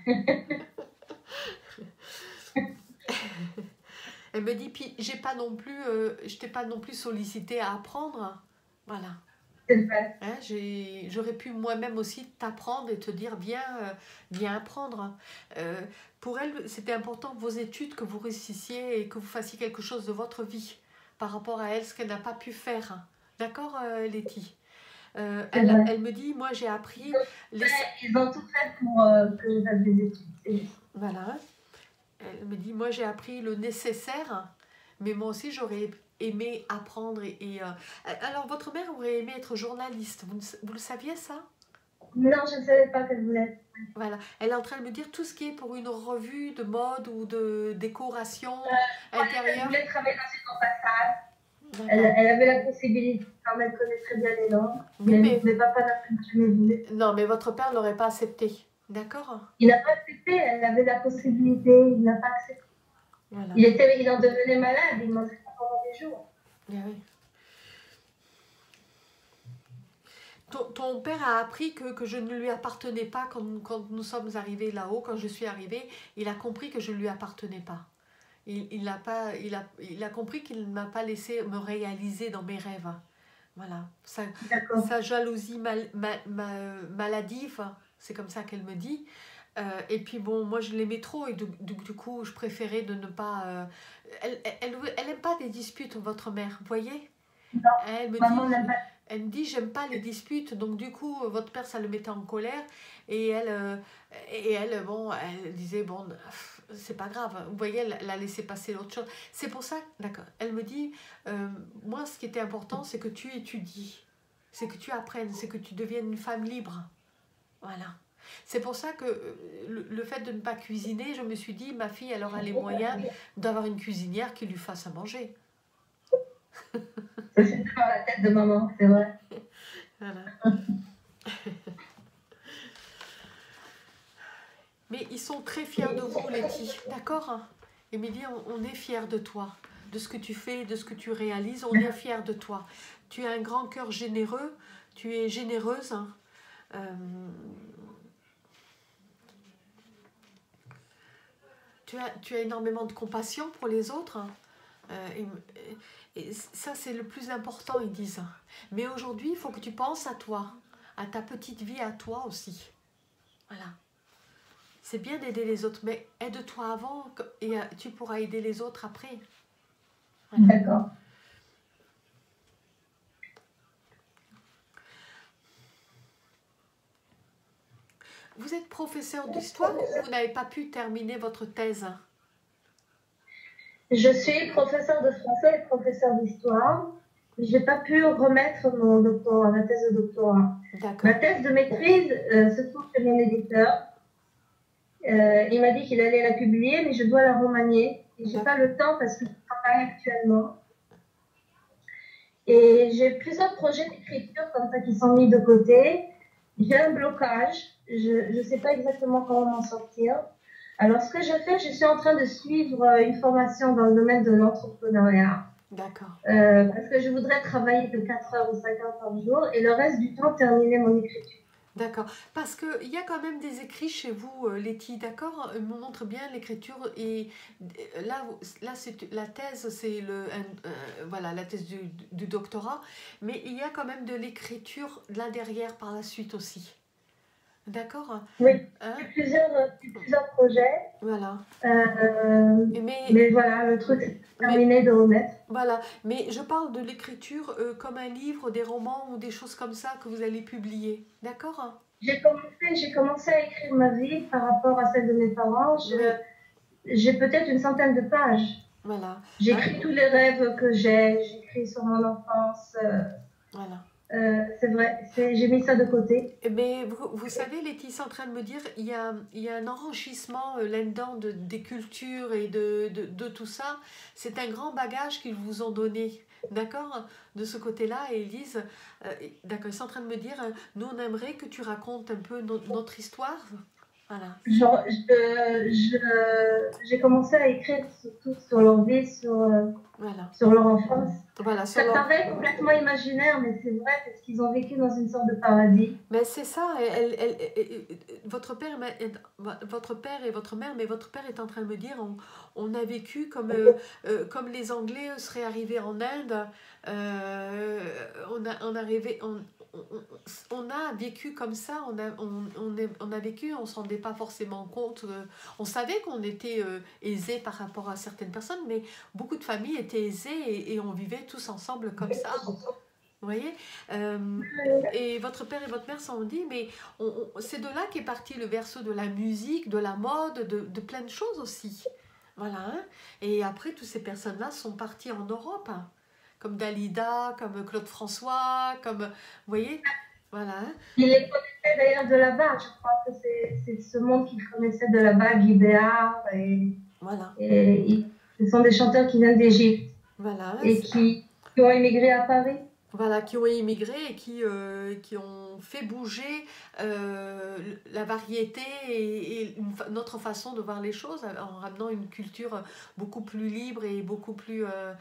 Elle me dit, puis j'ai pas non plus, euh, je t'ai pas non plus sollicité à apprendre. Voilà. C'est vrai. Hein, j'aurais pu moi-même aussi t'apprendre et te dire, viens, euh, viens apprendre. Euh, pour elle, c'était important vos études, que vous réussissiez et que vous fassiez quelque chose de votre vie par rapport à elle, ce qu'elle n'a pas pu faire. D'accord, euh, Letty? Euh, c'est elle, vrai. elle me dit, moi j'ai appris... Les... Ils ont tout fait pour euh, que je fasse des études. Voilà. Elle me dit, moi j'ai appris le nécessaire, mais moi aussi j'aurais aimé apprendre. Et, et euh... Alors, votre mère aurait aimé être journaliste, vous, vous le saviez ça? Non, je ne savais pas qu'elle voulait être. Voilà, elle est en train de me dire tout ce qui est pour une revue de mode ou de décoration Euh, elle intérieure. voulait travailler dans une ambassade. Elle, elle avait la possibilité, comme elle connaît très bien les langues, oui, mais, mais, mais papa n'a jamais voulu. Non, mais votre père n'aurait pas accepté, d'accord? Il n'a pas accepté, elle avait la possibilité, il n'a pas accepté. Voilà. Il, était, il en devenait malade, il mangeait pas pendant des jours. Ah oui. Ton, ton père a appris que, que je ne lui appartenais pas quand, quand nous sommes arrivés là-haut, quand je suis arrivée. Il a compris que je ne lui appartenais pas. Il, il, a pas il, a, il a compris qu'il ne m'a pas laissé me réaliser dans mes rêves. Voilà. Sa, sa jalousie mal, mal, mal, maladive, c'est comme ça qu'elle me dit. Euh, et puis bon, moi je l'aimais trop et du, du, du coup je préférais de ne pas... Euh, elle, elle, elle, elle aime pas des disputes, votre mère, vous voyez? Non, elle me maman dit... n'aime pas. Elle me dit, j'aime pas les disputes, donc du coup, votre père, ça le mettait en colère. Et elle, euh, et elle bon, elle disait, bon, c'est pas grave. Vous voyez, elle, elle a laissé passer l'autre chose. C'est pour ça, d'accord, elle me dit, euh, moi, ce qui était important, c'est que tu étudies. C'est que tu apprennes, c'est que tu deviennes une femme libre. Voilà. C'est pour ça que le, le fait de ne pas cuisiner, je me suis dit, ma fille, elle aura les moyens d'avoir une cuisinière qui lui fasse à manger. C'est dans la tête de maman, c'est vrai. Voilà. Mais ils sont très fiers de vous, Letty, d'accord? Émilie, on, on est fiers de toi, de ce que tu fais, de ce que tu réalises, on est fiers de toi. Tu as un grand cœur généreux, tu es généreuse. Euh, tu, as, tu as énormément de compassion pour les autres. Euh, et, et ça, c'est le plus important, ils disent. Mais aujourd'hui, il faut que tu penses à toi, à ta petite vie, à toi aussi. Voilà. C'est bien d'aider les autres, mais aide-toi avant et tu pourras aider les autres après. Voilà. D'accord. Vous êtes professeur d'histoire ou vous n'avez pas pu terminer votre thèse? Je suis professeur de français et professeur d'histoire. Je n'ai pas pu remettre mon doctorat, ma thèse de doctorat. Ma thèse de maîtrise euh, se trouve chez mon éditeur. Euh, il m'a dit qu'il allait la publier, mais je dois la remanier. Et je n'ai pas le temps parce que je travaille actuellement. Et j'ai plusieurs projets d'écriture comme ça qui sont mis de côté. J'ai un blocage. Je ne sais pas exactement comment m'en sortir. Alors, ce que je fais, je suis en train de suivre une formation dans le domaine de l'entrepreneuriat. D'accord. Euh, parce que je voudrais travailler de quatre heures ou cinq heures par jour et le reste du temps terminer mon écriture. D'accord. Parce qu'il y a quand même des écrits chez vous, Letty, d'accord? Me montre bien l'écriture. Et là, là la thèse, c'est le, euh, voilà, la thèse du, du doctorat. Mais il y a quand même de l'écriture là derrière par la suite aussi. D'accord? Oui, hein? plusieurs, plusieurs projets. Voilà. Euh, mais, mais voilà, le truc, c'est terminé de remettre. Voilà, mais je parle de l'écriture euh, comme un livre, des romans ou des choses comme ça que vous allez publier. D'accord? J'ai commencé, j'ai commencé à écrire ma vie par rapport à celle de mes parents. J'ai oui. peut-être une centaine de pages. Voilà. J'écris hein? tous les rêves que j'ai, j'écris sur mon enfance. Euh, voilà. Euh, c'est vrai, j'ai mis ça de côté. Mais vous, vous savez, Letty est en train de me dire, il y a, il y a un enrichissement euh, là-dedans de, des cultures et de, de, de tout ça. C'est un grand bagage qu'ils vous ont donné, d'accord? De ce côté-là, et ils disent, euh, d'accord, ils sont en train de me dire, nous on aimerait que tu racontes un peu no, notre histoire. Voilà. Genre, je, je, j'ai commencé à écrire surtout sur leur vie, sur, voilà. sur leur enfance. Voilà, ça leur... paraît complètement imaginaire, mais c'est vrai parce qu'ils ont vécu dans une sorte de paradis. Mais c'est ça, elle, elle, elle, elle, votre, père, votre père et votre mère, mais votre père est en train de me dire, on, on a vécu comme, euh, euh, comme les Anglais seraient arrivés en Inde, euh, on, a, on, arrivé, on, on, on a vécu comme ça, on a, on, on, est, on a vécu, on ne se rendait pas forcément compte, euh, on savait qu'on était euh, aisés par rapport à certaines personnes, mais beaucoup de familles étaient aisées et, et on vivait tous ensemble comme ça. Vous voyez, euh, et votre père et votre mère s'en ont dit, mais c'est de là qu'est parti le berceau de la musique, de la mode, de, de plein de choses aussi. Voilà. Hein. Et après, toutes ces personnes-là sont parties en Europe, hein, comme Dalida, comme Claude François, comme, vous voyez, voilà. Hein. Il les connaissait d'ailleurs de là-bas. Je crois que c'est ce monde qu'il connaissait de là-bas, Guy Béard. Et, voilà. Et ils, ce sont des chanteurs qui viennent d'Égypte. Voilà. Et qui, qui ont émigré à Paris. Voilà, qui ont immigré et qui, euh, qui ont fait bouger euh, la variété et, et une, notre façon de voir les choses en ramenant une culture beaucoup plus libre et beaucoup plus euh,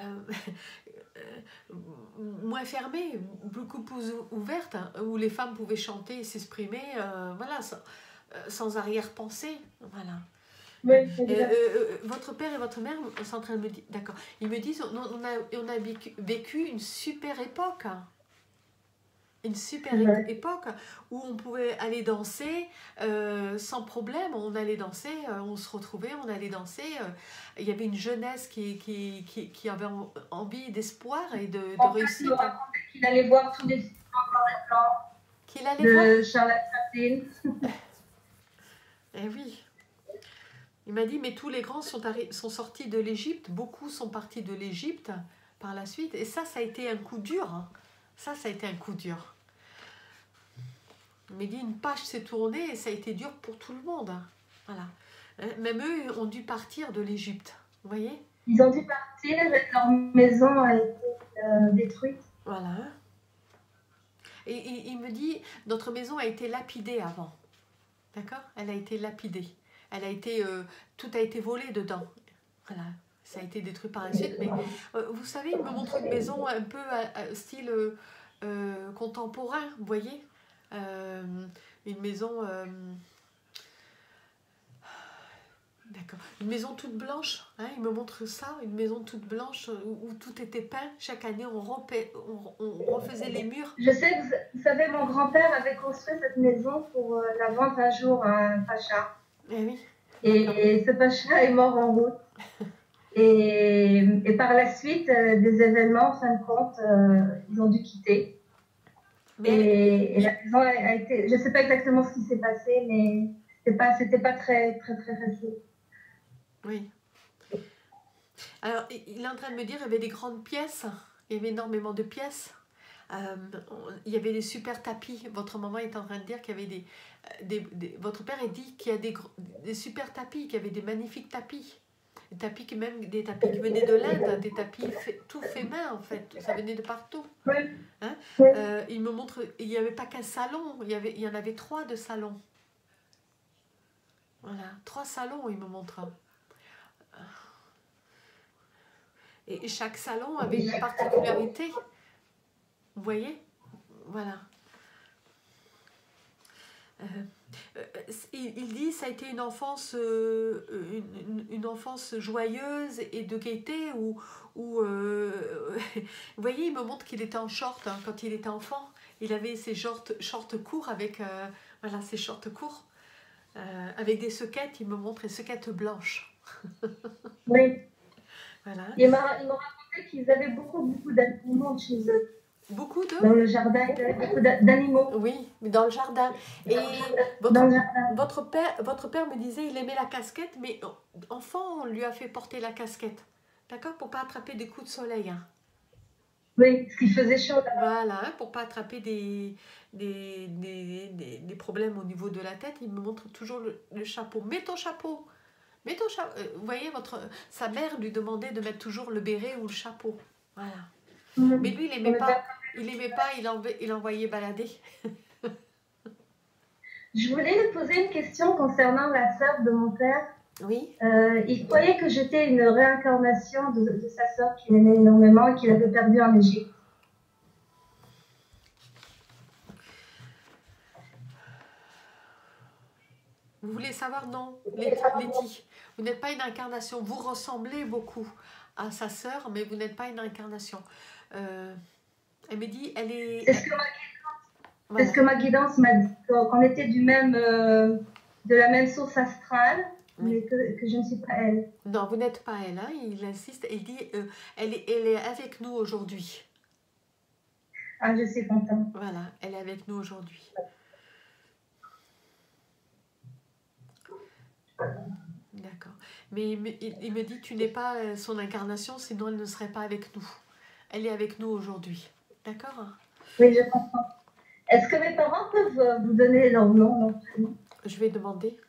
euh, moins fermée, beaucoup plus ouverte, hein, où les femmes pouvaient chanter et s'exprimer euh, voilà, sans, sans arrière-pensée. Voilà. Oui, euh, euh, votre père et votre mère sont en train de me dire, d'accord, ils me disent, on, on, a, on a vécu, vécu une super époque, une super é époque où on pouvait aller danser euh, sans problème, on allait danser, euh, on se retrouvait, on allait danser, euh, il y avait une jeunesse qui, qui, qui, qui avait envie d'espoir et de, de en réussite. Il racontait qu'il allait voir tous les films en noir et blanc qu'il allait de voir Charlotte Chaplin. Eh oui. Il m'a dit, mais tous les grands sont, sont sortis de l'Égypte, beaucoup sont partis de l'Égypte par la suite, et ça, ça a été un coup dur. Hein. Ça, ça a été un coup dur. Il m'a dit, une page s'est tournée et ça a été dur pour tout le monde. Hein. Voilà. Même eux ont dû partir de l'Égypte, vous voyez? Ils ont dû partir, leur maison a été euh, détruite. Voilà. Et, et il me dit, notre maison a été lapidée avant. D'accord? Elle a été lapidée. Elle a été, euh, tout a été volé dedans. Voilà, ça a été détruit par la suite. Mais euh, vous savez, il me montre une maison un peu euh, style euh, contemporain, vous voyez, euh, une maison, euh, d'accord, une maison toute blanche. Hein, il me montre ça, une maison toute blanche où, où tout était peint. Chaque année, on, rompait, on, on refaisait les murs. Je sais que vous, vous savez, mon grand-père avait construit cette maison pour euh, la vendre un jour à un pacha. Eh oui. Et ce pacha est mort en route. Et, et par la suite, euh, des événements, en fin de compte, euh, ils ont dû quitter. Mais et, et la maison a, a été... Je ne sais pas exactement ce qui s'est passé, mais ce n'était pas, c'était pas très, très, très facile. Oui. Alors, il est en train de me dire qu'il y avait des grandes pièces. Il y avait énormément de pièces. Euh, il y avait des super tapis. Votre maman est en train de dire qu'il y avait des... des, des votre père a dit qu'il y a des, des super tapis, qu'il y avait des magnifiques tapis. Des tapis qui même des tapis qui venaient de l'Inde, des tapis fait, tout fait main en fait, ça venait de partout. Oui. Hein? Oui. Euh, il me montre, il n'y avait pas qu'un salon, il y, avait, il y en avait trois de salons. Voilà, trois salons, il me montre. Et, et chaque salon avait une particularité. Vous voyez? Voilà. Euh, euh, il, il dit ça a été une enfance, euh, une, une enfance joyeuse et de gaieté où, où euh, vous voyez, il me montre qu'il était en short hein, quand il était enfant. Il avait ses shorts, shorts courts avec euh, voilà ses shorts courts euh, avec des soquettes. Il me montre des soquettes blanches. Oui. Voilà. Il m'a raconté qu'ils avaient beaucoup beaucoup d'animaux chez eux. Beaucoup de Dans le jardin, il y avait beaucoup d'animaux. Oui, mais dans le jardin. Et votre, dans le jardin. Votre, père, votre père me disait il aimait la casquette, mais enfant, on lui a fait porter la casquette. D'accord? Pour ne pas attraper des coups de soleil. Hein. Oui, ce qui faisait chaud là-bas. Voilà, hein, pour ne pas attraper des, des, des, des, des problèmes au niveau de la tête. Il me montre toujours le, le chapeau. Mets ton chapeau. Mets ton chapeau. Euh, vous voyez, votre, sa mère lui demandait de mettre toujours le béret ou le chapeau. Voilà. Mmh. Mais lui, il n'aimait pas. Il n'aimait pas, il, en, il envoyait balader. Je voulais lui poser une question concernant la sœur de mon père. Oui. Euh, il croyait que j'étais une réincarnation de, de sa sœur qu'il aimait énormément et qu'il avait perdue en Égypte. Vous voulez savoir? Non, Letty, vous n'êtes pas une incarnation. Vous ressemblez beaucoup à sa sœur, mais vous n'êtes pas une incarnation. Euh, elle me dit, elle est... C'est ce que ma guidance, voilà. ce que ma guidance m'a dit, qu'on était du même, euh, de la même source astrale, oui. mais que, que je ne suis pas elle. Non, vous n'êtes pas elle, hein, il insiste, il dit, euh, elle, est, elle est avec nous aujourd'hui. Ah, je suis contente. Voilà, elle est avec nous aujourd'hui. D'accord. Mais il, me- il- il me dit, tu n'es pas euh, son incarnation, sinon elle ne serait pas avec nous. Elle est avec nous aujourd'hui. D'accord? Oui, je comprends. Est-ce que mes parents peuvent euh, vous donner leur nom, leur prénom? Je vais demander.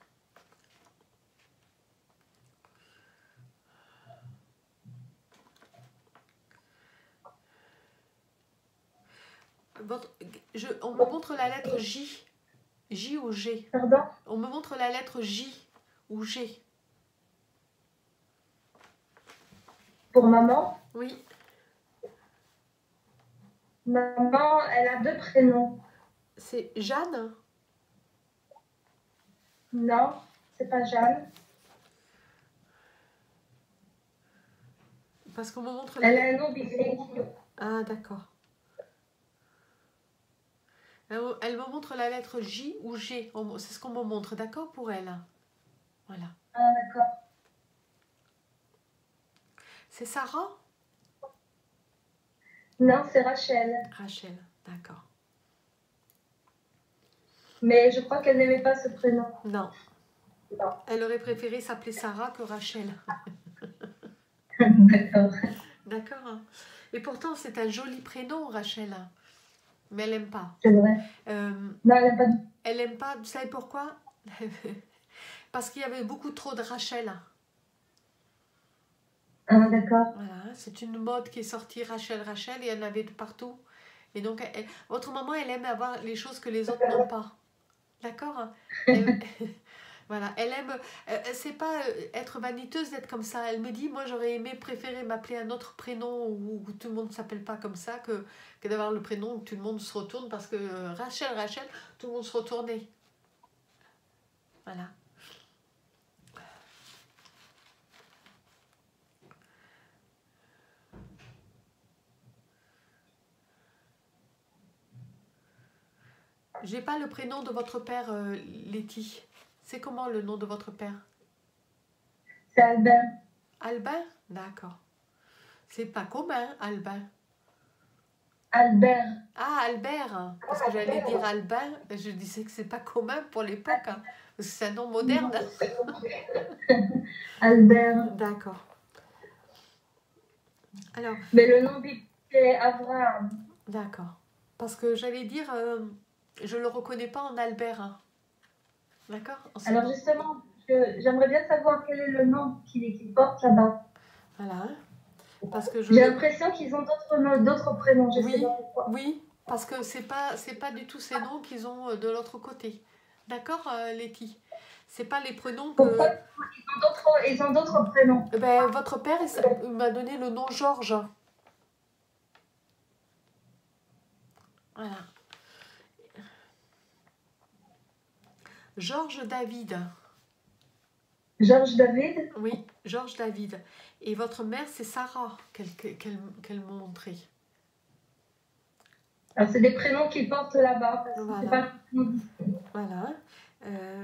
Votre, je, on me montre la lettre J. J ou G? Pardon? On me montre la lettre J ou G. Pour maman? Oui. Maman, elle a deux prénoms. C'est Jeanne? Non, c'est pas Jeanne. Parce qu'on me montre Elle la... a un nom biblique. Ah, d'accord. Elle, elle me montre la lettre J ou G. On- C'est ce qu'on me montre, d'accord, pour elle. Voilà. Ah, d'accord. C'est Sarah? Non, c'est Rachel. Rachel, d'accord. Mais je crois qu'elle n'aimait pas ce prénom. Non. Non. Elle aurait préféré s'appeler Sarah que Rachel. D'accord. D'accord. Hein. Et pourtant, c'est un joli prénom, Rachel. Mais elle n'aime pas. C'est vrai. Euh, Non, elle n'a pas de... elle n'aime pas, vous savez pourquoi? Parce qu'il y avait beaucoup trop de Rachel. Ah, d'accord. Voilà, c'est une mode qui est sortie, Rachel, Rachel, et elle en avait de partout. Et donc, elle, votre maman, elle aime avoir les choses que les autres n'ont pas. D'accord? Elle, voilà, elle aime, euh, c'est pas euh, être vaniteuse d'être comme ça. Elle me dit, moi j'aurais aimé préférer m'appeler un autre prénom où, où tout le monde ne s'appelle pas comme ça que, que d'avoir le prénom où tout le monde se retourne parce que euh, Rachel, Rachel, tout le monde se retournait. Voilà. J'ai pas le prénom de votre père, euh, Letty. C'est comment le nom de votre père? C'est Albin. Albin? D'accord. C'est pas commun, Albin. Albert. Ah, Albert. Parce que j'allais dire Albin, je disais que c'est pas commun pour l'époque. Hein, parce que c'est un nom moderne. Albert. D'accord. Alors, Mais le nom biblique, c'est Abraham. d'accord. Parce que j'allais dire, euh, je le reconnais pas en Albert. Hein. D'accord? En ce Alors nom. justement, je- j'aimerais bien savoir quel est le nom qu'il qu'il porte là-bas. Voilà. Parce que je J'ai le... l'impression qu'ils ont d'autres noms, d'autres prénoms, je sais Oui, pas pourquoi. oui. Parce que c'est pas, c'est pas du tout ces noms qu'ils ont euh, de l'autre côté. D'accord, euh, Letty? C'est pas les prénoms que... Pourquoi ils ont d'autres, ils ont d'autres prénoms? Ben, votre père il s- il m'a donné le nom Georges. Voilà. Georges David. Georges David? Oui, Georges David. Et votre mère, c'est Sarah qu'elle qu'elle qu'elle m'a montré. Alors c'est des prénoms qu'ils portent là-bas, parce que Voilà. c'est pas le nom. Voilà. Euh,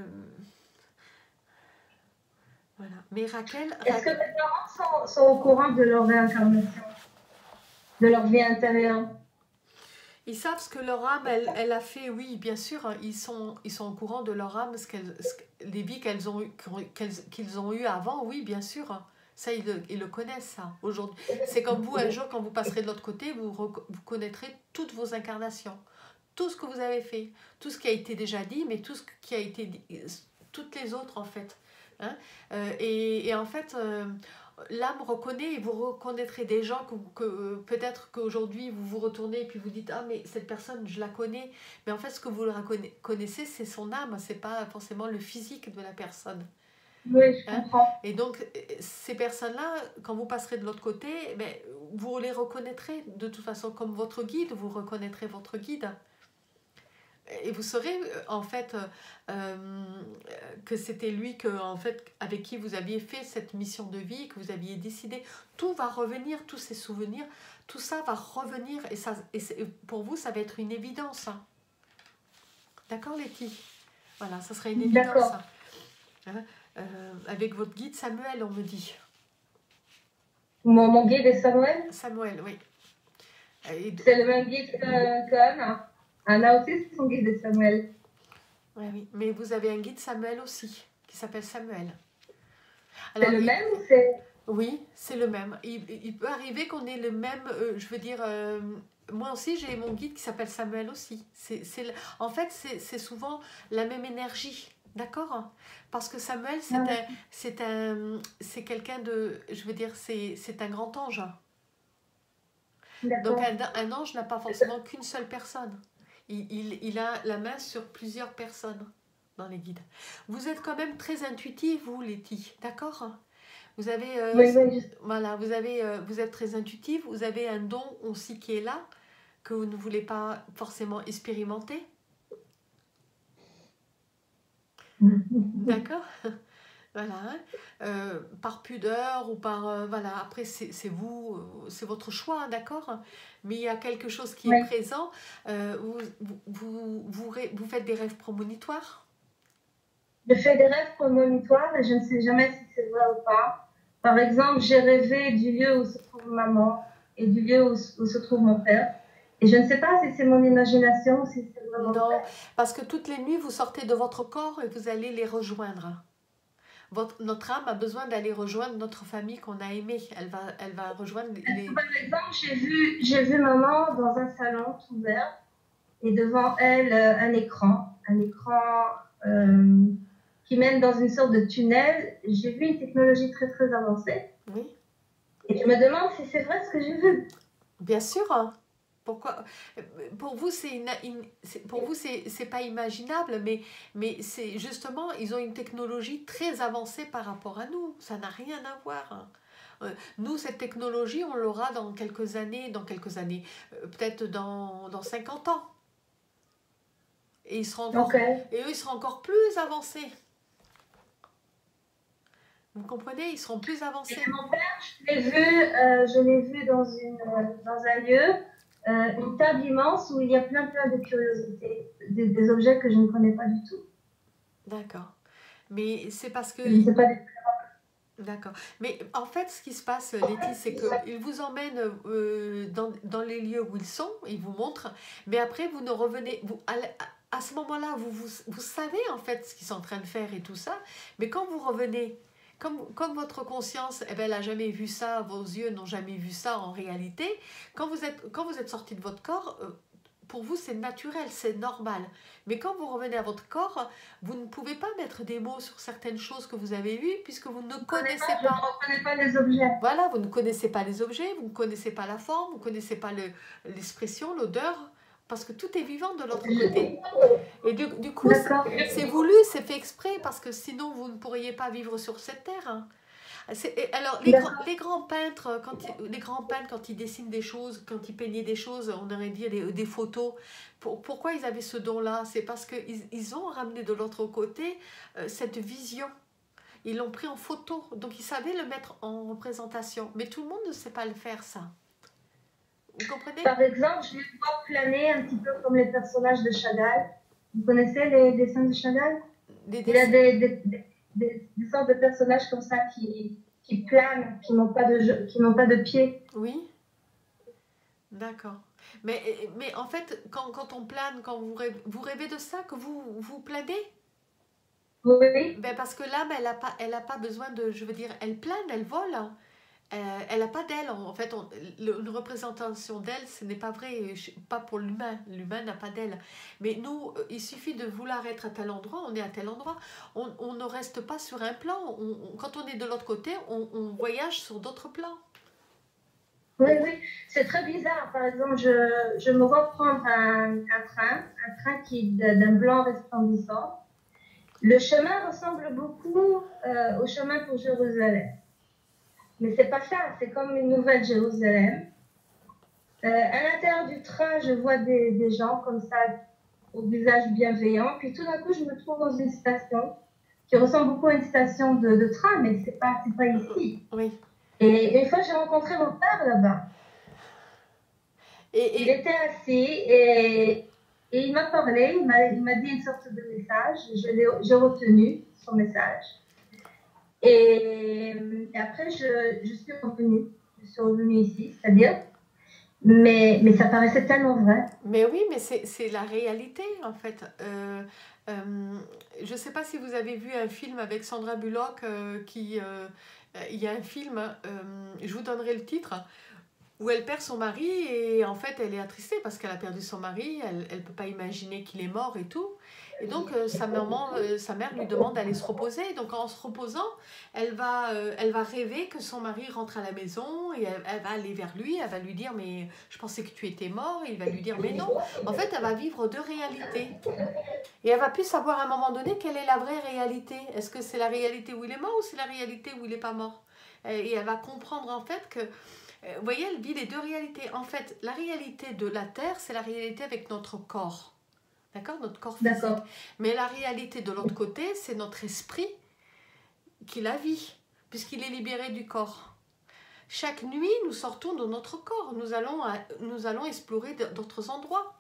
voilà. Mais Raquel... Est-ce que Raquel tes parents sont, sont au courant de leur réincarnation, de leur vie intérieure? ils savent ce que leur âme, elle, elle a fait, oui, bien sûr. Hein, ils sont, ils sont au courant de leur âme, ce qu'elles, ce, les vies qu'elles ont, eu- qu'elles, qu'ils ont eues avant, oui, bien sûr. Hein. Ça, ils le, ils le connaissent, ça, aujourd'hui. C'est comme vous, un jour, quand vous passerez de l'autre côté, vous, rec- vous connaîtrez toutes vos incarnations. Tout ce que vous avez fait, tout ce qui a été déjà dit, mais tout ce qui a été dit, toutes les autres, en fait. Hein. Euh, et, et en fait... euh, l'âme reconnaît et vous reconnaîtrez des gens que, que peut-être qu'aujourd'hui vous vous retournez et puis vous dites ah mais cette personne je la connais, mais en fait ce que vous la connaissez c'est son âme, c'est pas forcément le physique de la personne. Oui, je Hein? comprends. Et donc ces personnes-là, quand vous passerez de l'autre côté, ben, vous les reconnaîtrez de toute façon comme votre guide, vous reconnaîtrez votre guide. Et vous saurez en fait euh, que c'était lui que, en fait, avec qui vous aviez fait cette mission de vie, que vous aviez décidé. Tout va revenir, tous ces souvenirs, tout ça va revenir et, ça, et pour vous, ça va être une évidence. Hein. D'accord, Letty? Voilà, ça serait une évidence. Hein. Euh, avec votre guide Samuel, on me dit. Mon, mon guide est Samuel? Samuel, oui. Et... C'est le même guide qu'Anna. Anna aussi, c'est son guide de Samuel. Oui, oui, mais vous avez un guide Samuel aussi, qui s'appelle Samuel. C'est le il... même ou c'est... Oui, c'est le même. Il, il peut arriver qu'on ait le même, euh, je veux dire, euh, moi aussi j'ai mon guide qui s'appelle Samuel aussi. C'est, c'est, en fait, c'est souvent la même énergie, d'accord? Parce que Samuel, c'est ah. un, c'est un, c'est quelqu'un de, je veux dire, c'est, c'est un grand ange. Donc un, un ange n'a pas forcément qu'une seule personne. Il, il, il a la main sur plusieurs personnes dans les guides. Vous êtes quand même très intuitif, vous, Letty, d'accord? Vous avez, euh, oui, oui, je... voilà, vous avez, euh, vous êtes très intuitif. Vous avez un don aussi qui est là que vous ne voulez pas forcément expérimenter. D'accord. Voilà. Hein. Euh, par pudeur ou par euh, voilà. Après, c'est vous, euh, c'est votre choix, d'accord. Mais il y a quelque chose qui oui. est présent. Euh, vous, vous, vous, vous, vous faites des rêves prémonitoires. Je fais des rêves prémonitoires, mais je ne sais jamais si c'est vrai ou pas. Par exemple, j'ai rêvé du lieu où se trouve maman et du lieu où, où se trouve mon père. Et je ne sais pas si c'est mon imagination ou si c'est vraiment Non, vrai. Parce que toutes les nuits, vous sortez de votre corps et vous allez les rejoindre. Votre, notre âme a besoin d'aller rejoindre notre famille qu'on a aimée. Elle va, elle va rejoindre les... Par exemple, j'ai vu, j'ai vu maman dans un salon tout ouvert et devant elle, euh, un écran. Un écran... Euh, qui mène dans une sorte de tunnel. J'ai vu une technologie très, très avancée. Oui. Et je me demande si c'est vrai ce que j'ai vu. Bien sûr. Pourquoi? Pour vous, c'est une, une, pour vous, c'est pas imaginable, mais, mais c'est justement, ils ont une technologie très avancée par rapport à nous. Ça n'a rien à voir. Nous, cette technologie, on l'aura dans quelques années, dans quelques années, peut-être dans, dans cinquante ans. Et, ils seront encore, okay. et eux, ils seront encore plus avancés. Vous comprenez? Ils seront plus avancés. Et mon père, je l'ai vu, euh, je l'ai vu dans, une, dans un lieu, euh, une table immense où il y a plein plein de curiosités, des, des objets que je ne connais pas du tout. D'accord. Mais c'est parce que... Je ne sais pas des... D'accord. Mais en fait, ce qui se passe, Letty, c'est qu'ils vous emmènent euh, dans, dans les lieux où ils sont, ils vous montrent, mais après, vous ne revenez... Vous, à, à ce moment-là, vous, vous, vous savez en fait ce qu'ils sont en train de faire et tout ça, mais quand vous revenez... Comme, comme votre conscience, eh ben, elle n'a jamais vu ça, vos yeux n'ont jamais vu ça en réalité, quand vous êtes, quand vous êtes sorti de votre corps, euh, pour vous c'est naturel, c'est normal. Mais quand vous revenez à votre corps, vous ne pouvez pas mettre des mots sur certaines choses que vous avez vues puisque vous ne connaissez pas. Je ne reconnais pas les objets. Voilà, vous ne connaissez pas les objets, vous ne connaissez pas la forme, vous ne connaissez pas l'expression, le, l'odeur. Parce que tout est vivant de l'autre côté. Et du, du coup, c'est voulu, c'est fait exprès, parce que sinon, vous ne pourriez pas vivre sur cette terre. Hein. Alors, les, grands, les grands peintres, quand ils, les grands peintres, quand ils dessinent des choses, quand ils peignaient des choses, on aurait dit des, des photos. Pour, pourquoi ils avaient ce don-là? C'est parce qu'ils ils ont ramené de l'autre côté euh, cette vision. Ils l'ont pris en photo, donc ils savaient le mettre en représentation. Mais tout le monde ne sait pas le faire, ça. Vous comprenez? Par exemple, je les vois planer un petit peu comme les personnages de Chagall. Vous connaissez les dessins de Chagall? des Il y a des, des, des, des, des sortes de personnages comme ça qui, qui planent, qui n'ont pas, pas de pieds. Oui. D'accord. Mais, mais en fait, quand, quand on plane, quand vous rêvez, vous rêvez de ça, que vous, vous planez? Oui. Ben parce que l'âme, elle n'a pas, elle a pas besoin de, je veux dire, elle plane, elle vole. Euh, elle n'a pas d'aile. En fait, on, le, une représentation d'aile, ce n'est pas vrai, pas pour l'humain. L'humain n'a pas d'aile. Mais nous, il suffit de vouloir être à tel endroit, on est à tel endroit. On, on ne reste pas sur un plan. On, on, quand on est de l'autre côté, on, on voyage sur d'autres plans. Oui, oui, c'est très bizarre. Par exemple, je, je me vois prendre un, un train, un train qui d'un blanc resplendissant. Le chemin ressemble beaucoup euh, au chemin pour Jérusalem. Mais c'est pas ça, c'est comme une nouvelle Jérusalem. Euh, à l'intérieur du train, je vois des, des gens comme ça, au visage bienveillant. Puis tout d'un coup, je me trouve dans une station qui ressemble beaucoup à une station de, de train, mais c'est pas, c'est pas ici. Oui. Et une fois, j'ai rencontré mon père là-bas. Et, et... Il était assis et, et il m'a parlé, il m'a, il m'a dit une sorte de message. Je l'ai, j'ai retenu son message. Et, et après, je, je suis revenue. Je suis revenue ici, c'est-à-dire, Mais, mais ça paraissait tellement vrai. Mais oui, mais c'est la réalité, en fait. Euh, euh, je ne sais pas si vous avez vu un film avec Sandra Bullock, euh, qui... euh, il y a un film, euh, je vous donnerai le titre, où elle perd son mari et en fait elle est attristée parce qu'elle a perdu son mari, elle ne peut pas imaginer qu'il est mort et tout. Et donc euh, sa, maman, euh, sa mère lui demande d'aller se reposer. Donc en se reposant, elle va, euh, elle va rêver que son mari rentre à la maison et elle, elle va aller vers lui, elle va lui dire mais je pensais que tu étais mort. Et il va lui dire mais non. En fait elle va vivre deux réalités. Et elle va plus savoir à un moment donné quelle est la vraie réalité. Est-ce que c'est la réalité où il est mort ou c'est la réalité où il n'est pas mort? Et elle va comprendre en fait que vous voyez, elle vit les deux réalités. En fait, la réalité de la Terre, c'est la réalité avec notre corps. D'accord? Notre corps physique. Mais la réalité de l'autre côté, c'est notre esprit qui la vit, puisqu'il est libéré du corps. Chaque nuit, nous sortons de notre corps. Nous allons, nous allons explorer d'autres endroits.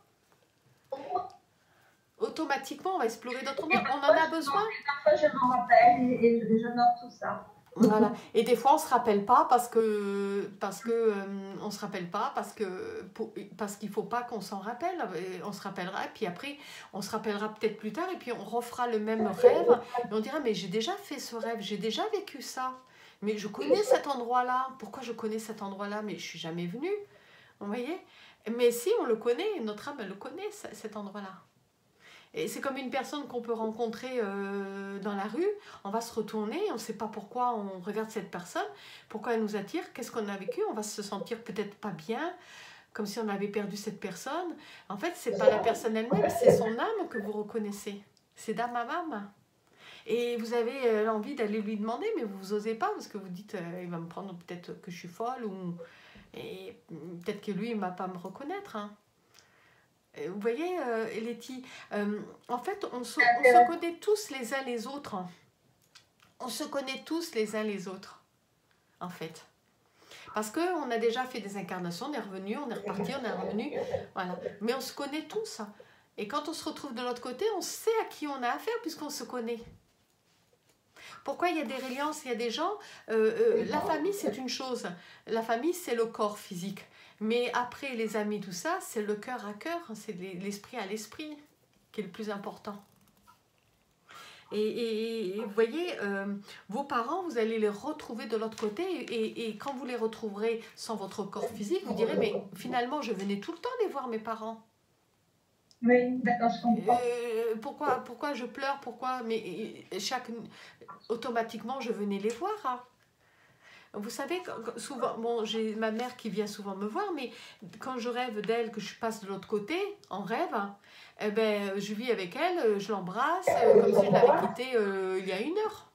Automatiquement, on va explorer d'autres endroits. On en a besoin. Parfois, je m'en rappelle et je note tout ça. Voilà. Et des fois, on ne se rappelle pas parce que parce que euh, on se rappelle pas parce que pour, parce qu'il faut pas qu'on s'en rappelle. Et on se rappellera et puis après, on se rappellera peut-être plus tard et puis on refera le même rêve et on dira mais j'ai déjà fait ce rêve, j'ai déjà vécu ça. Mais je connais cet endroit-là. Pourquoi je connais cet endroit-là? Mais je suis jamais venue. Vous voyez? Mais si on le connaît, notre âme elle le connaît cet endroit-là. Et c'est comme une personne qu'on peut rencontrer euh, dans la rue, on va se retourner, on ne sait pas pourquoi on regarde cette personne, pourquoi elle nous attire, qu'est-ce qu'on a vécu, on va se sentir peut-être pas bien, comme si on avait perdu cette personne. En fait, ce n'est pas la personne elle-même, c'est son âme que vous reconnaissez. C'est d'âme à âme. Et vous avez euh, envie d'aller lui demander, mais vous n'osez pas, parce que vous dites, euh, il va me prendre peut-être que je suis folle, ou et peut-être que lui, il ne va pas me reconnaître, hein. Vous voyez, euh, Letty, euh, en fait, on se, on se connaît tous les uns les autres. On se connaît tous les uns les autres, en fait. Parce qu'on a déjà fait des incarnations, on est revenu, on est reparti, on est revenu, voilà. Mais on se connaît tous. Et quand on se retrouve de l'autre côté, on sait à qui on a affaire puisqu'on se connaît. Pourquoi il y a des reliances, il y a des gens... Euh, euh, la famille, c'est une chose. La famille, c'est le corps physique. Mais après, les amis, tout ça, c'est le cœur à cœur, c'est l'esprit à l'esprit qui est le plus important. Et, et, et vous voyez, euh, vos parents, vous allez les retrouver de l'autre côté. Et, et quand vous les retrouverez sans votre corps physique, vous direz, mais finalement, je venais tout le temps les voir, mes parents. Oui, d'accord, je comprends. Euh, pourquoi, pourquoi je pleure, pourquoi... Mais chaque... automatiquement, je venais les voir, hein. Vous savez, souvent, bon, j'ai ma mère qui vient souvent me voir, mais quand je rêve d'elle, que je passe de l'autre côté, en rêve, eh ben, je vis avec elle, je l'embrasse, comme si je l'avais quittée euh, il y a une heure.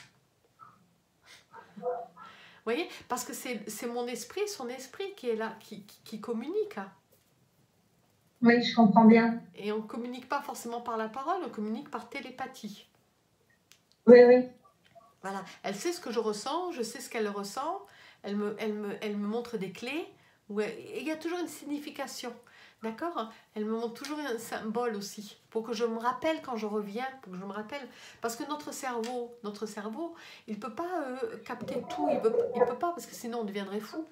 Vous voyez? Parce que c'est mon esprit, son esprit qui est là, qui, qui, qui communique. Oui, je comprends bien. Et on ne communique pas forcément par la parole, on communique par télépathie. Oui, oui. Voilà, elle sait ce que je ressens, je sais ce qu'elle ressent, elle me, elle, me, elle me montre des clés, où elle, et il y a toujours une signification, d'accord? Elle me montre toujours un symbole aussi, pour que je me rappelle quand je reviens, pour que je me rappelle, parce que notre cerveau, notre cerveau, il ne peut pas euh, capter tout, il ne peut, il peut pas, parce que sinon on deviendrait fou.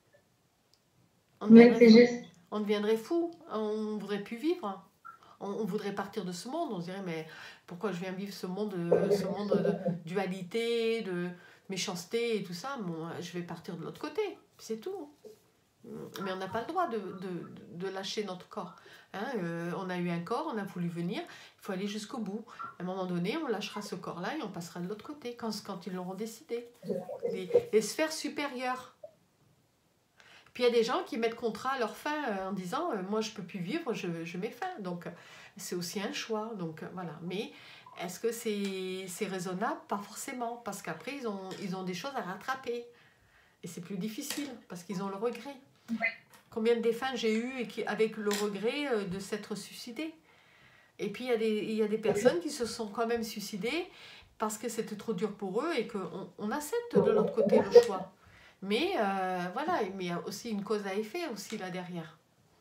On deviendrait, oui, c'est juste. On deviendrait fou, on ne voudrait plus vivre. On, on voudrait partir de ce monde, on se dirait mais pourquoi je viens vivre ce monde, ce monde de dualité, de méchanceté et tout ça, bon, je vais partir de l'autre côté, c'est tout. Mais on n'a pas le droit de, de, de lâcher notre corps. Hein, euh, on a eu un corps, on a voulu venir, il faut aller jusqu'au bout. À un moment donné, on lâchera ce corps-là et on passera de l'autre côté, quand, quand ils l'auront décidé. Les, les sphères supérieures. Puis il y a des gens qui mettent contrat à leur fin en disant euh, « moi je ne peux plus vivre, je, je mets fin ». Donc c'est aussi un choix. Donc voilà. Mais est-ce que c'est raisonnable? Pas forcément, parce qu'après ils ont, ils ont des choses à rattraper. Et c'est plus difficile, parce qu'ils ont le regret. Oui. Combien de défunts j'ai eu et qui, avec le regret euh, de s'être suicidés. Et puis il y, a des, il y a des personnes qui se sont quand même suicidées parce que c'était trop dur pour eux et qu'on on accepte de l'autre côté le choix. Mais euh, voilà, mais il y a aussi une cause à effet aussi là derrière.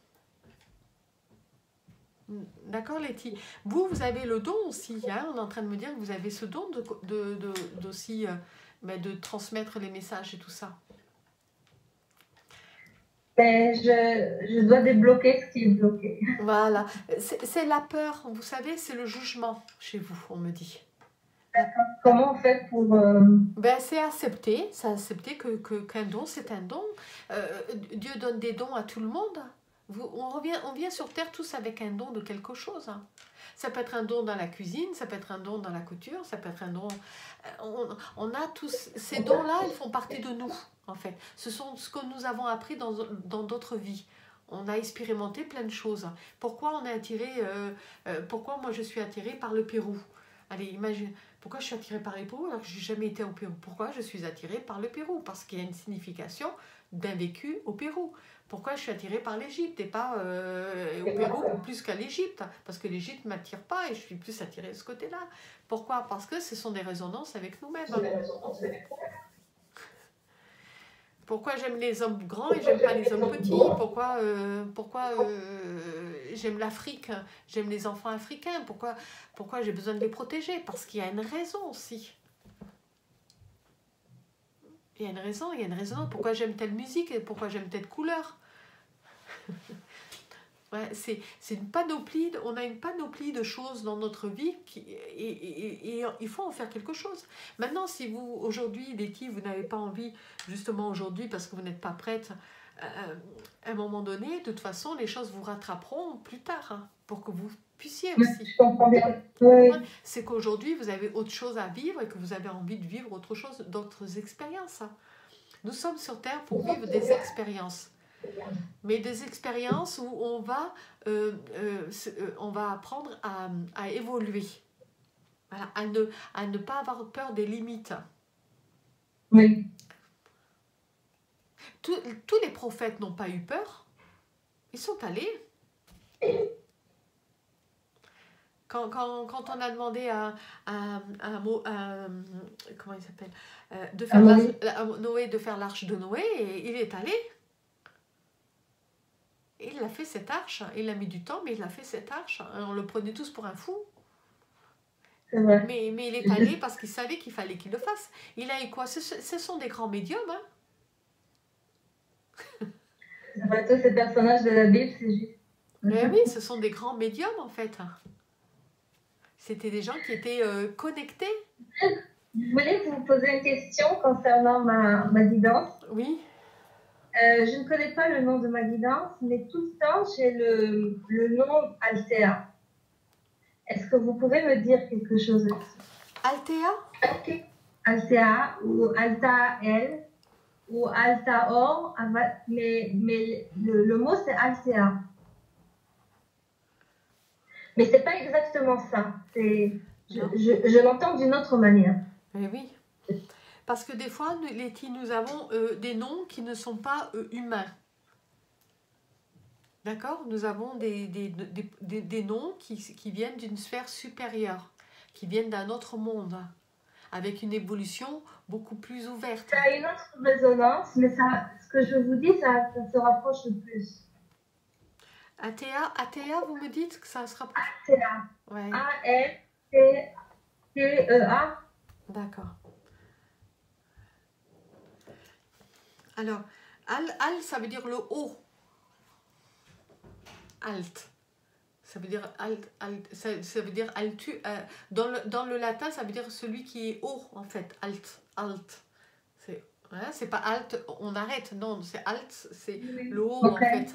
D'accord, Letty? Vous, vous avez le don aussi, hein, on est en train de me dire que vous avez ce don de, de, de, d'aussi, euh, ben de transmettre les messages et tout ça. Mais je, je dois débloquer ce qui est bloqué. Voilà. C'est la peur, vous savez, c'est le jugement chez vous, on me dit. Comment on fait pour... Euh... Ben, c'est accepter, c'est accepter que, que, qu'un don, c'est un don. Euh, Dieu donne des dons à tout le monde. Vous, on, revient, on vient sur Terre tous avec un don de quelque chose. Ça peut être un don dans la cuisine, ça peut être un don dans la couture, ça peut être un don... On, on a tous... Ces dons-là, ils font partie de nous, en fait. Ce sont ce que nous avons appris dans dans d'autres vies. On a expérimenté plein de choses. Pourquoi on est attiré... Euh, euh, pourquoi moi je suis attirée par le Pérou? Allez, imagine... Pourquoi je suis attirée par le Pérou alors que je n'ai jamais été au Pérou? Pourquoi je suis attirée par le Pérou? Parce qu'il y a une signification d'un vécu au Pérou. Pourquoi je suis attirée par l'Égypte et pas euh, au Pérou plus qu'à l'Égypte? Parce que l'Égypte ne m'attire pas et je suis plus attirée de ce côté-là. Pourquoi? Parce que ce sont des résonances avec nous-mêmes. Pourquoi j'aime les hommes grands et j'aime pas les hommes petits? Pourquoi, euh, pourquoi euh, j'aime l'Afrique? J'aime les enfants africains? Pourquoi, pourquoi j'ai besoin de les protéger? Parce qu'il y a une raison aussi. Il y a une raison, il y a une raison. Pourquoi j'aime telle musique et pourquoi j'aime telle couleur? Ouais, c'est une panoplie, on a une panoplie de choses dans notre vie qui, et, et, et, et il faut en faire quelque chose. Maintenant, si vous, aujourd'hui, Letty, vous n'avez pas envie, justement aujourd'hui, parce que vous n'êtes pas prête, euh, à un moment donné, de toute façon, les choses vous rattraperont plus tard, hein, pour que vous puissiez aussi. Je comprends bien. Oui. Ouais, c'est qu'aujourd'hui, vous avez autre chose à vivre et que vous avez envie de vivre autre chose, d'autres expériences. Nous sommes sur Terre pour vivre des expériences. Mais des expériences où on va, euh, euh, on va apprendre à, à évoluer, voilà, à, ne, à ne pas avoir peur des limites. Oui. Tous, tous les prophètes n'ont pas eu peur, ils sont allés. Quand, quand, quand on a demandé à, à, à, à comment il s'appelle, euh, de faire à Noé de faire l'arche de Noé, et il est allé. Il a fait cette arche, il a mis du temps, mais il a fait cette arche. On le prenait tous pour un fou. Mais, mais il est allé parce qu'il savait qu'il fallait qu'il le fasse. Il a eu quoi? Ce, ce sont des grands médiums. Hein? Ça va tous ces personnages de la Bible, c'est juste. Mais oui, ce sont des grands médiums en fait. C'était des gens qui étaient euh, connectés. Je voulais vous poser une question concernant ma, ma guidance. Oui. Euh, je ne connais pas le nom de ma guidance, mais tout le temps, j'ai le, le nom Althea. Est-ce que vous pouvez me dire quelque chose là-dessus? Althea? Althea ou Altael ou Altaor, mais, mais le, le mot c'est Althea. Mais c'est pas exactement ça. Je, je, je l'entends d'une autre manière. Mais oui. Parce que des fois, Letty, nous avons euh, des noms qui ne sont pas euh, humains. D'accord? Nous avons des, des, des, des, des noms qui, qui viennent d'une sphère supérieure, qui viennent d'un autre monde, avec une évolution beaucoup plus ouverte. Ça a une autre résonance, mais ça, ce que je vous dis, ça, ça se rapproche le plus. Athéa, Athéa, vous me dites que ça se rapproche? Athéa. Ouais. A L T E A. D'accord. Alors, al, al, ça veut dire le haut. Alt. Ça veut dire alt, alt ça, ça veut dire altu. Euh, dans, le, dans le latin, ça veut dire celui qui est haut, en fait. Alt. Alt. C'est hein, c'est pas alt, on arrête. Non, c'est alt, c'est oui. Le haut, okay. En fait.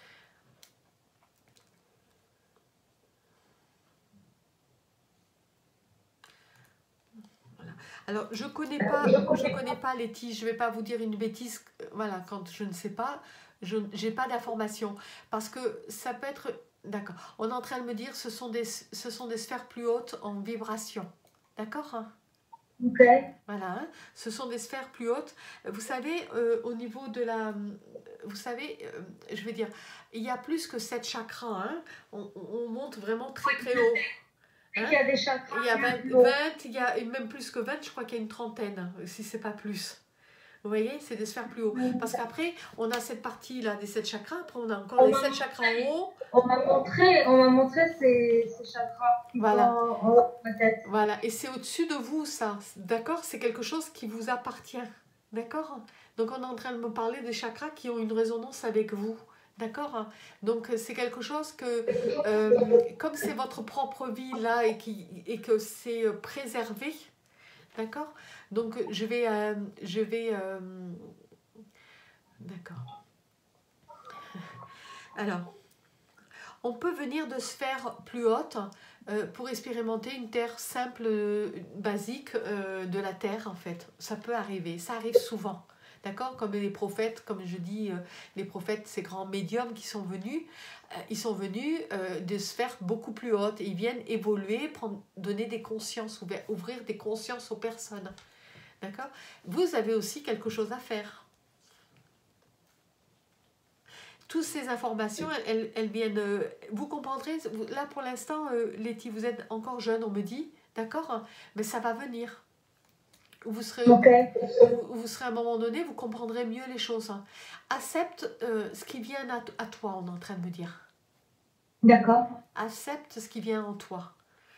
Alors, je ne connais pas, je connais pas Letty, je ne vais pas vous dire une bêtise, voilà, quand je ne sais pas, je n'ai pas d'informations. Parce que ça peut être, d'accord, on est en train de me dire ce sont des, ce sont des sphères plus hautes en vibration. D'accord? Ok. Voilà, hein, ce sont des sphères plus hautes. Vous savez, euh, au niveau de la... Vous savez, euh, je vais dire, il y a plus que sept chakras, hein, on, on monte vraiment très très haut. Hein? Il y a des chakras. Il y a vingt, vingt, il y a même plus que vingt, je crois qu'il y a une trentaine, si c'est pas plus. Vous voyez, c'est des sphères plus haut. Parce qu'après, on a cette partie-là des sept chakras, après on a encore on les sept chakras en haut. On m'a montré, on m'a montré ces, ces chakras qui voilà. sont en haut de ma tête. Voilà, et c'est au-dessus de vous, ça. D'accord? C'est quelque chose qui vous appartient. D'accord? Donc on est en train de me parler des chakras qui ont une résonance avec vous. D'accord? Donc c'est quelque chose que, euh, comme c'est votre propre vie là et, qui, et que c'est préservé, d'accord? Donc je vais... Euh, je vais euh, d'accord. Alors, on peut venir de sphères plus hautes euh, pour expérimenter une terre simple, euh, basique euh, de la terre en fait. Ça peut arriver, ça arrive souvent. D'accord? Comme les prophètes, comme je dis, euh, les prophètes, ces grands médiums qui sont venus, euh, ils sont venus euh, de sphères beaucoup plus hautes. Ils viennent évoluer, prendre, donner des consciences, ouvrir, ouvrir des consciences aux personnes. D'accord? Vous avez aussi quelque chose à faire. Toutes ces informations, elles, elles viennent... Euh, vous comprendrez, là pour l'instant, euh, Letty, vous êtes encore jeune, on me dit, d'accord? Mais ça va venir. Vous serez, okay. vous, vous serez à un moment donné, vous comprendrez mieux les choses. Accepte euh, ce qui vient à, à toi, on est en train de me dire. D'accord. Accepte ce qui vient en toi.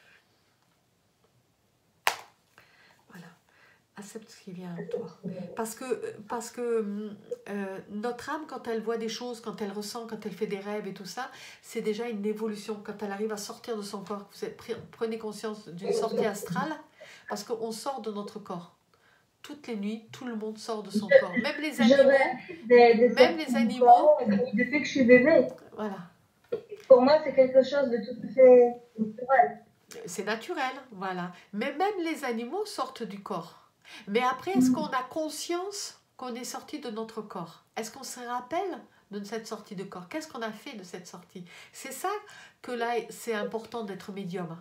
Voilà. Accepte ce qui vient en toi. Parce que, parce que euh, notre âme, quand elle voit des choses, quand elle ressent, quand elle fait des rêves et tout ça, c'est déjà une évolution. Quand elle arrive à sortir de son corps, vous êtes, prenez conscience d'une sortie astrale, parce qu'on sort de notre corps. Toutes les nuits, tout le monde sort de son corps. Même les animaux. Des, des même les animaux. Depuis que je suis bébé. Voilà. Pour moi, c'est quelque chose de tout à fait naturel. C'est naturel, voilà. Mais même les animaux sortent du corps. Mais après, est-ce qu'on a conscience qu'on est sorti de notre corps? Est-ce qu'on se rappelle de cette sortie de corps? Qu'est-ce qu'on a fait de cette sortie? C'est ça que là, c'est important d'être médium.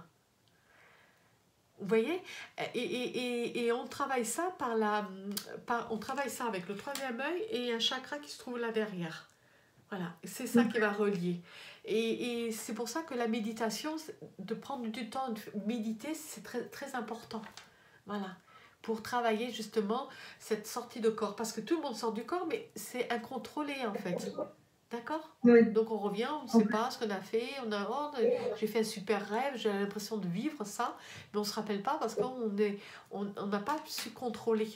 Vous voyez, et, et, et, et on travaille ça par la, par, on travaille ça avec le troisième œil et un chakra qui se trouve là derrière. Voilà, c'est ça qui va relier. Et, et c'est pour ça que la méditation, de prendre du temps de méditer, c'est très, très important. Voilà, pour travailler justement cette sortie de corps. Parce que tout le monde sort du corps, mais c'est incontrôlé en fait. D'accord? Oui. Donc on revient, on ne sait pas ce qu'on a fait, on a, oh, j'ai fait un super rêve, j'ai l'impression de vivre ça, mais on ne se rappelle pas parce qu'on n'a on, on pas su contrôler.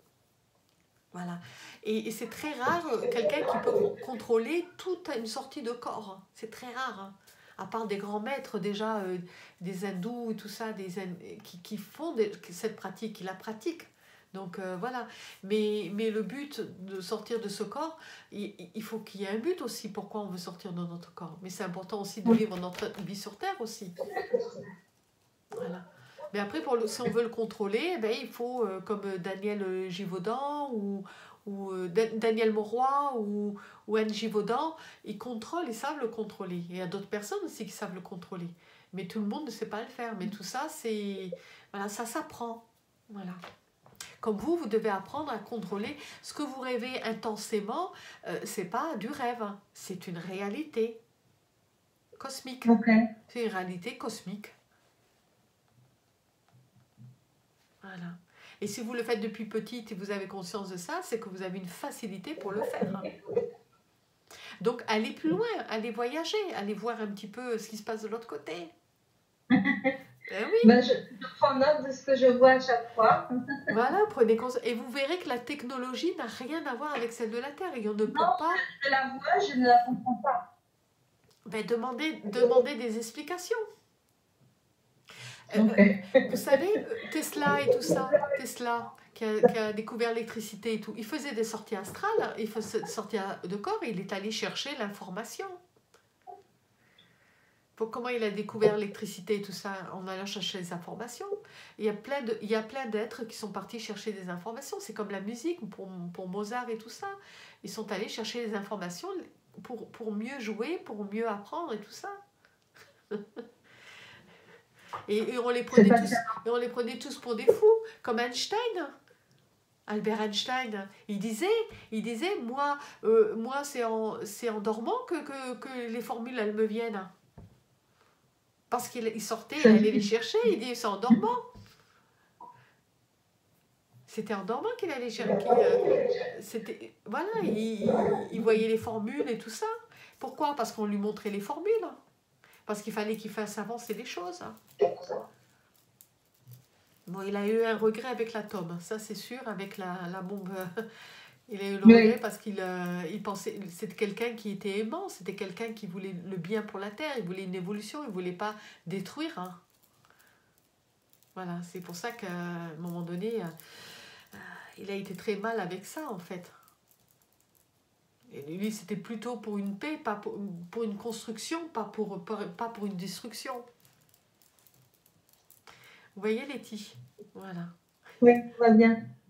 Voilà. Et, et c'est très rare, quelqu'un qui peut contrôler toute une sortie de corps. C'est très rare. Hein. À part des grands maîtres, déjà, euh, des hindous et tout ça, des, qui, qui font des, cette pratique, qui la pratiquent. Donc euh, voilà, mais, mais le but de sortir de ce corps, il, il faut qu'il y ait un but aussi, pourquoi on veut sortir de notre corps. Mais c'est important aussi de vivre notre vie sur Terre aussi. Voilà. Mais après, pour le, si on veut le contrôler, ben, il faut, euh, comme Daniel Givaudan ou, ou euh, Daniel Mauroy ou, ou Anne Givaudan, ils contrôlent, ils savent le contrôler. Et il y a d'autres personnes aussi qui savent le contrôler. Mais tout le monde ne sait pas le faire. Mais tout ça, c'est, voilà, ça s'apprend. Voilà. Comme vous, vous devez apprendre à contrôler ce que vous rêvez intensément. Euh, c'est pas du rêve, hein. C'est une réalité cosmique. Okay. C'est une réalité cosmique. Voilà. Et si vous le faites depuis petite et vous avez conscience de ça, c'est que vous avez une facilité pour le faire. Hein. Donc, allez plus loin, allez voyager, allez voir un petit peu ce qui se passe de l'autre côté. Eh oui. Ben, je, je prends note de ce que je vois à chaque fois. Voilà, prenez conscience. Et vous verrez que la technologie n'a rien à voir avec celle de la Terre. Et on ne peut non, pas... je la vois, je ne la comprends pas. Ben, demandez, demandez des explications. Okay. Euh, vous savez, Tesla et tout ça, Tesla qui a, qui a découvert l'électricité et tout, il faisait des sorties astrales, il faisait des sorties de corps, et il est allé chercher l'information. Pour comment il a découvert l'électricité et tout ça, en allant chercher les informations. Il y a plein de, il y a plein d'êtres qui sont partis chercher des informations. C'est comme la musique, pour, pour Mozart et tout ça. Ils sont allés chercher les informations pour, pour mieux jouer, pour mieux apprendre et tout ça. Et, et, on les prenait tous, et on les prenait tous pour des fous, comme Einstein. Albert Einstein, il disait, il disait moi, euh, moi c'est en, c'est en dormant que, que, que les formules, elles me viennent. Parce qu'il sortait, il allait les chercher, il dit c'est en dormant. C'était en dormant qu'il allait chercher. Euh, c'était, voilà, il, il voyait les formules et tout ça. Pourquoi? Parce qu'on lui montrait les formules. Parce qu'il fallait qu'il fasse avancer les choses. Bon, il a eu un regret avec l'atome, ça c'est sûr, avec la, la bombe. Il a eu le Oui, regret parce qu'il euh, il pensait, c'était quelqu'un qui était aimant, c'était quelqu'un qui voulait le bien pour la Terre, il voulait une évolution, il ne voulait pas détruire. Hein. Voilà, c'est pour ça qu'à un moment donné, euh, il a été très mal avec ça en fait. Et lui, c'était plutôt pour une paix, pas pour, pour une construction, pas pour, pas pour une destruction. Vous voyez, Letty? Voilà. oui, tout va bien.